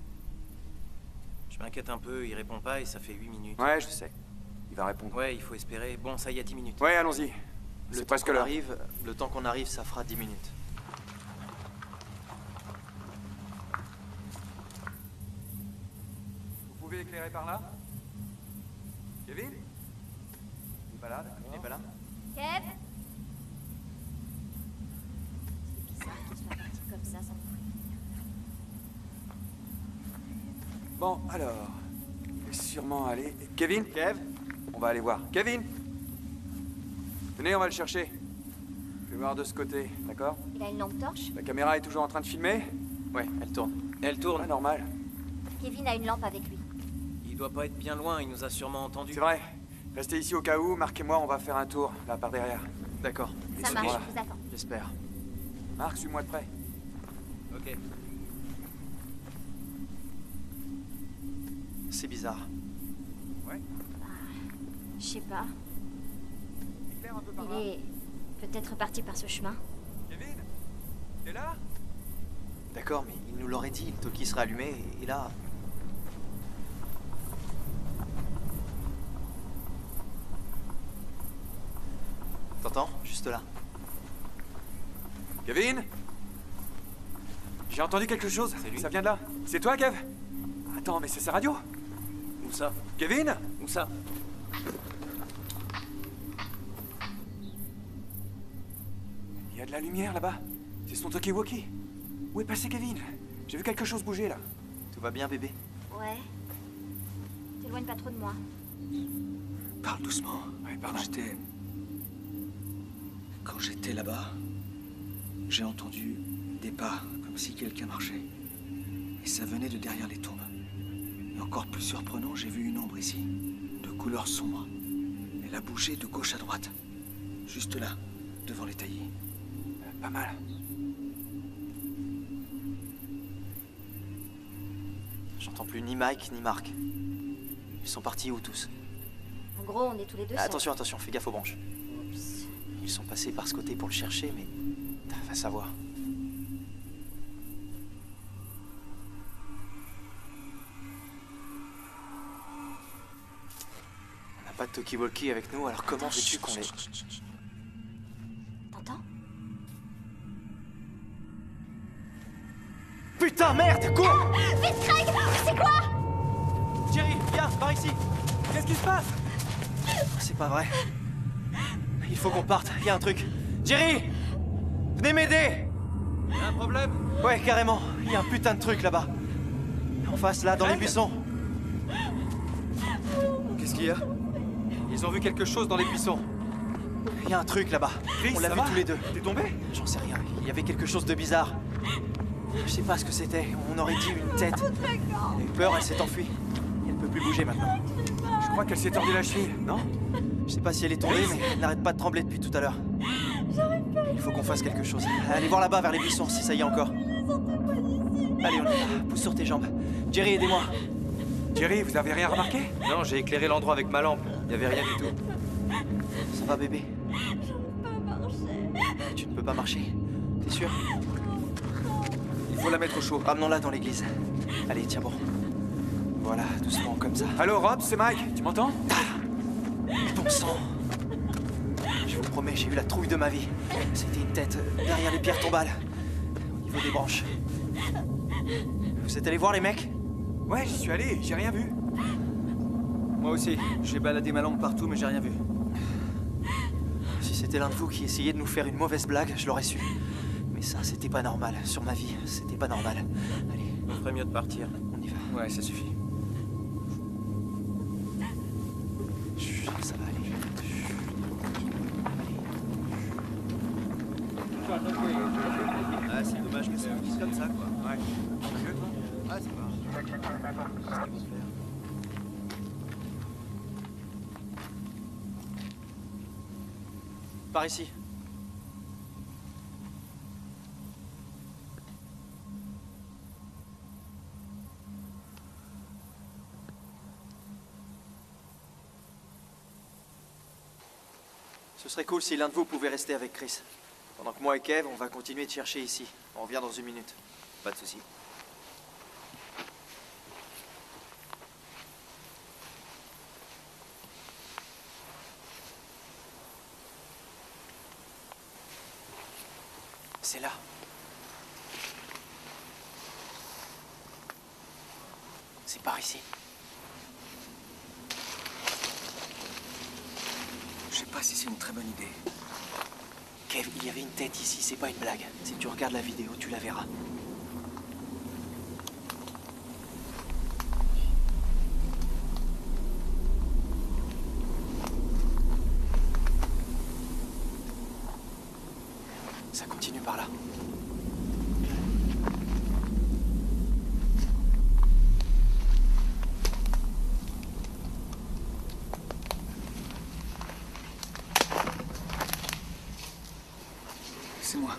Je m'inquiète un peu, il répond pas et ça fait huit minutes. Ouais, je sais. Il va répondre. Ouais, il faut espérer. Bon, ça y est, dix minutes. Ouais, allons-y. Le C'est temps presque qu'on l'heure. arrive, le temps qu'on arrive, ça fera dix minutes. Vous pouvez éclairer par là? Kevin? Il est pas là, d'accord. Il est pas là? Kev? C'est bizarre qu'il soit parti comme ça sans bruit. Bon, alors... Il est sûrement allé... Kevin? Kev? On va aller voir. Kevin? Venez, on va le chercher. Je vais voir de ce côté, d'accord? Il a une lampe torche? La caméra est toujours en train de filmer? Ouais, elle tourne. Elle tourne. Pas normal. Kevin a une lampe avec lui. Il doit pas être bien loin, il nous a sûrement entendus. C'est vrai. Restez ici au cas où, Marc et moi, on va faire un tour, là, par derrière. D'accord. Ça marche, je vous attends. J'espère. Marc, suis-moi de près. Ok. C'est bizarre. Ouais. Je sais pas. Éclaire un peu par Il là. est peut-être parti par ce chemin. Kevin? T'es là? D'accord, mais il nous l'aurait dit, le talkie serait allumé, et là... T'entends? Juste là. Kevin? J'ai entendu quelque chose. C'est lui. Ça vient de là. C'est toi, Kev? Attends, mais c'est sa radio? Où ça? Kevin? Où ça? Il y a de la lumière là-bas. C'est son talkie-walkie. Où est passé Kevin? J'ai vu quelque chose bouger là. Tout va bien, bébé? Ouais. T'éloigne pas trop de moi. Parle doucement. Ouais, Quand pardon. j'étais... Quand j'étais là-bas, j'ai entendu des pas, comme si quelqu'un marchait. Et ça venait de derrière les tombes. Et encore plus surprenant, j'ai vu une ombre ici, de couleur sombre. Elle a bougé de gauche à droite. Juste là, devant les taillis. Euh, Pas mal. J'entends plus ni Mike ni Marc. Ils sont partis où tous? En gros, on est tous les deux Ah, seuls. attention, attention, fais gaffe aux branches. Oups. Ils sont passés par ce côté pour le chercher, mais... Va savoir. On n'a pas de talkie-walkie avec nous, alors comment veux-tu qu'on les... T'entends? Putain, merde, cours! Vite, Craig! C'est quoi? Jerry, viens, par ici! Qu'est-ce qui se passe? C'est pas vrai. Il faut qu'on parte, il y a un truc. Jerry! Venez m'aider! Y'a un problème? Ouais, carrément. Il y a un putain de truc là-bas. En face, là, dans les buissons. Qu'est-ce qu'il y a? Ils ont vu quelque chose dans les buissons. Il y a un truc là-bas. Chris, On l'a ça vu va? tous les deux. T'es tombé? J'en sais rien. Il y avait quelque chose de bizarre. Je sais pas ce que c'était. On aurait dit une tête. Elle a eu peur, elle s'est enfuie. Elle peut plus bouger maintenant. Je crois qu'elle s'est tordue la cheville, non? Je sais pas si elle est tombée, mais elle n'arrête pas de trembler depuis tout à l'heure. Il faut qu'on fasse quelque chose. Allez voir là-bas, vers les buissons, si ça y est encore. Allez, on y va. Pousse sur tes jambes. Jerry, aidez-moi. Jerry, vous avez rien remarqué? Non, j'ai éclairé l'endroit avec ma lampe. Il n'y avait rien du tout. Ça va, bébé? Tu ne peux pas marcher. T'es sûr? Il faut la mettre au chaud. Ramenons-la dans l'église. Allez, tiens bon. Voilà, doucement, comme ça. Allô, Rob, c'est Mike. Tu m'entends? Bon sang! Je vous promets, j'ai eu la trouille de ma vie. C'était une tête euh, derrière les pierres tombales, au niveau des branches. Vous êtes allés voir les mecs? Ouais, j'y suis allé, j'ai rien vu. Moi aussi, j'ai baladé ma lampe partout, mais j'ai rien vu. Si c'était l'un de vous qui essayait de nous faire une mauvaise blague, je l'aurais su. Mais ça, c'était pas normal. Sur ma vie, c'était pas normal. Allez, On ferait mieux de partir. on y va. Ouais, ça suffit. Chut, ça va aller. Ah, c'est dommage que ça finisse comme ça, quoi. Ouais. Ah, c'est pas. Par ici. Ce serait cool si l'un de vous pouvait rester avec Chris. Pendant que moi et Kev, on va continuer de chercher ici. On revient dans une minute. Pas de souci. C'est là. C'est par ici. Je sais pas si c'est une très bonne idée. Kev, il y avait une tête ici, c'est pas une blague. Si tu regardes la vidéo, tu la verras. Ça continue par là. C'est moi.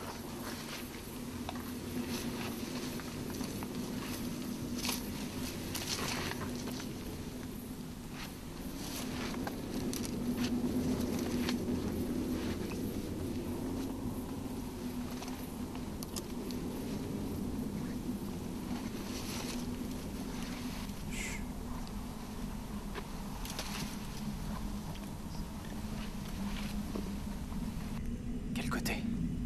Quel côté?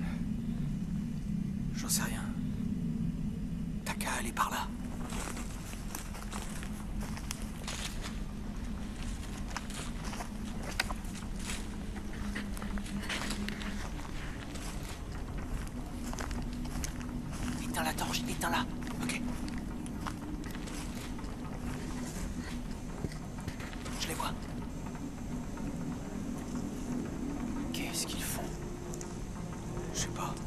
J'en sais rien. T'as qu'à aller par là. Éteins la torche, éteins-la. Ok. Je les vois. Qu'est-ce qu'ils font? Je sais pas.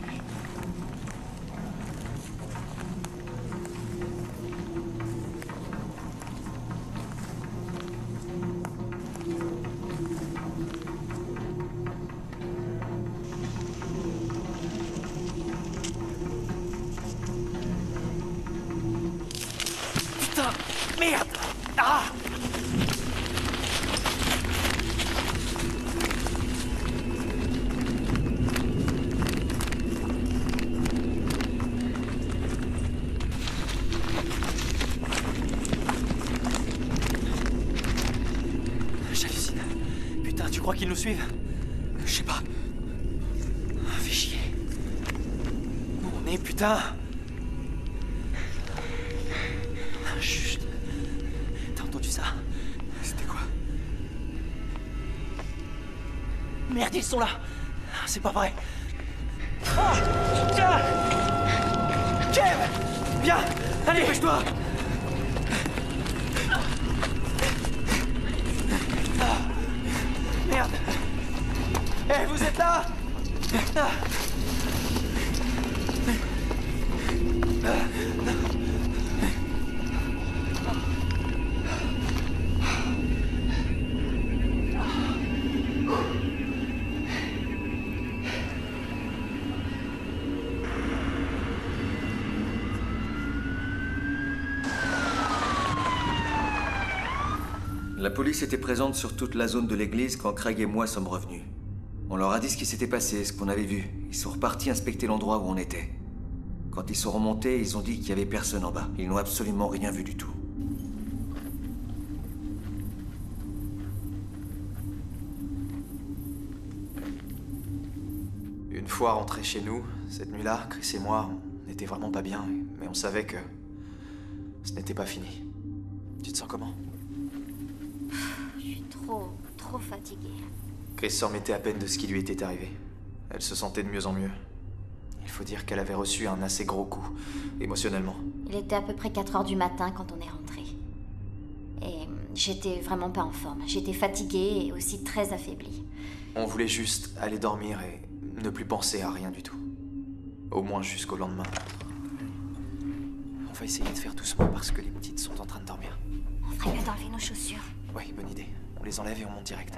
Putain! Merde! Ah! J'hallucine. Putain, tu crois qu'ils nous suivent? Je sais pas. Fais chier. Où on est, putain? Chut. T'as entendu ça? C'était quoi? Merde, ils sont là! C'est pas vrai! Ah! Tiens! Kev! Viens! Allez, dépêche-toi! Ah! Merde! Eh, vous êtes là? Ah! La police était présente sur toute la zone de l'église quand Craig et moi sommes revenus. On leur a dit ce qui s'était passé, ce qu'on avait vu. Ils sont repartis inspecter l'endroit où on était. Quand ils sont remontés, ils ont dit qu'il y avait personne en bas. Ils n'ont absolument rien vu du tout. Une fois rentrés chez nous, cette nuit-là, Chris et moi, on n'était vraiment pas bien, mais on savait que ce n'était pas fini. Tu te sens comment? Je suis trop, trop fatiguée. Chris s'en remettait à peine de ce qui lui était arrivé. Elle se sentait de mieux en mieux. Il faut dire qu'elle avait reçu un assez gros coup, émotionnellement. Il était à peu près quatre heures du matin quand on est rentré. Et j'étais vraiment pas en forme. J'étais fatiguée et aussi très affaiblie. On voulait juste aller dormir et ne plus penser à rien du tout. Au moins jusqu'au lendemain. On va essayer de faire doucement parce que les petites sont en train de dormir. On ferait mieux d'enlever nos chaussures. Oui, bonne idée. On les enlève et on monte direct.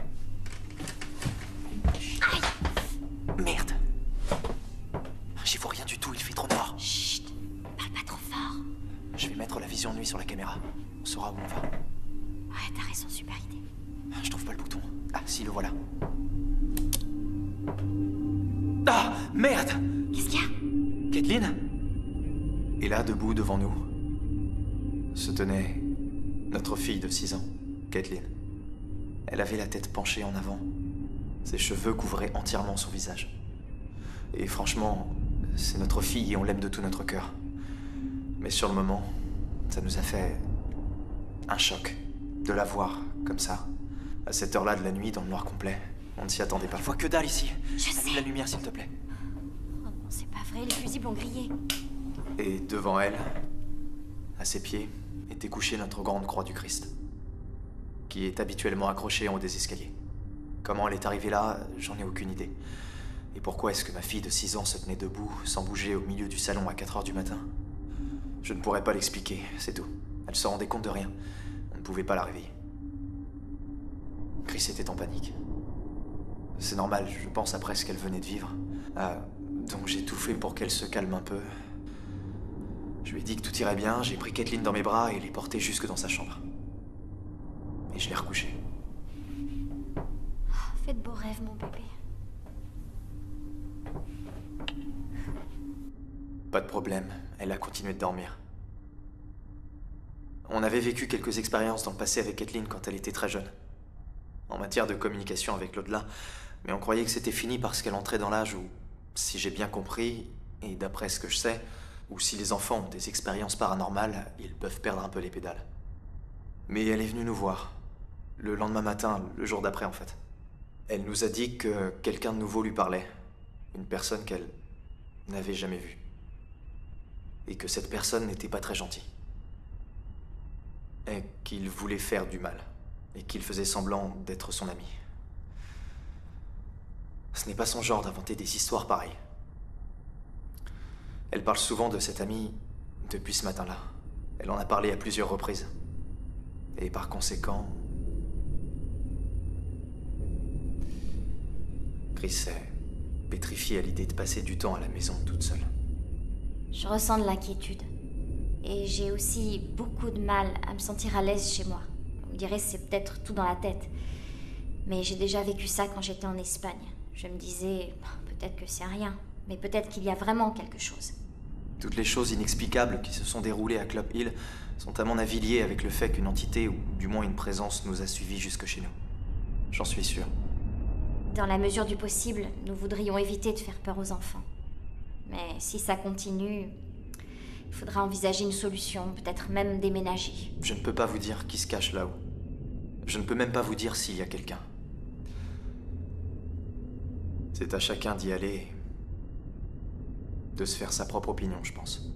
Aïe! Merde! J'y vois rien du tout, il fait trop noir. Chut! Parle pas trop fort. Je vais mettre la vision de nuit sur la caméra. On saura où on va. Ouais, t'as raison, super idée. Je trouve pas le bouton. Ah, si, le voilà. Ah, merde! Qu'est-ce qu'il y a? Caitlin? Et là, debout devant nous, se tenait notre fille de six ans, Caitlin. Elle avait la tête penchée en avant. Ses cheveux couvraient entièrement son visage. Et franchement, c'est notre fille et on l'aime de tout notre cœur. Mais sur le moment, ça nous a fait un choc de la voir comme ça, à cette heure-là de la nuit, dans le noir complet. On ne s'y attendait pas. Je vois que dalle ici. Allume la lumière, s'il te plaît. Oh non, c'est pas vrai, les fusibles ont grillé. Et devant elle, à ses pieds, était couchée notre grande croix du Christ, qui est habituellement accrochée en haut des escaliers. Comment elle est arrivée là, j'en ai aucune idée. Et pourquoi est-ce que ma fille de six ans se tenait debout, sans bouger, au milieu du salon à quatre heures du matin? Je ne pourrais pas l'expliquer, c'est tout. Elle se rendait compte de rien. On ne pouvait pas la réveiller. Chris était en panique. C'est normal, je pense après ce qu'elle venait de vivre. Ah, donc j'ai tout fait pour qu'elle se calme un peu. Je lui ai dit que tout irait bien, j'ai pris Caitlin dans mes bras et l'ai portée jusque dans sa chambre. Et je l'ai recouchée. Fais de beaux rêves, mon bébé. Pas de problème, elle a continué de dormir. On avait vécu quelques expériences dans le passé avec Caitlin quand elle était très jeune, en matière de communication avec l'au-delà, mais on croyait que c'était fini parce qu'elle entrait dans l'âge où, si j'ai bien compris, et d'après ce que je sais, où si les enfants ont des expériences paranormales, ils peuvent perdre un peu les pédales. Mais elle est venue nous voir, le lendemain matin, le jour d'après en fait. Elle nous a dit que quelqu'un de nouveau lui parlait, une personne qu'elle n'avait jamais vue. Et que cette personne n'était pas très gentille. Et qu'il voulait faire du mal. Et qu'il faisait semblant d'être son ami. Ce n'est pas son genre d'inventer des histoires pareilles. Elle parle souvent de cet ami depuis ce matin-là. Elle en a parlé à plusieurs reprises. Et par conséquent... Chris est pétrifiée à l'idée de passer du temps à la maison toute seule. Je ressens de l'inquiétude. Et j'ai aussi beaucoup de mal à me sentir à l'aise chez moi. On me dirait que c'est peut-être tout dans la tête. Mais j'ai déjà vécu ça quand j'étais en Espagne. Je me disais, peut-être que c'est rien, mais peut-être qu'il y a vraiment quelque chose. Toutes les choses inexplicables qui se sont déroulées à Club Hill sont à mon avis liées avec le fait qu'une entité, ou du moins une présence, nous a suivis jusque chez nous. J'en suis sûr. Dans la mesure du possible, nous voudrions éviter de faire peur aux enfants. Mais si ça continue, il faudra envisager une solution, peut-être même déménager. Je ne peux pas vous dire qui se cache là-haut. Je ne peux même pas vous dire s'il y a quelqu'un. C'est à chacun d'y aller, de se faire sa propre opinion, je pense.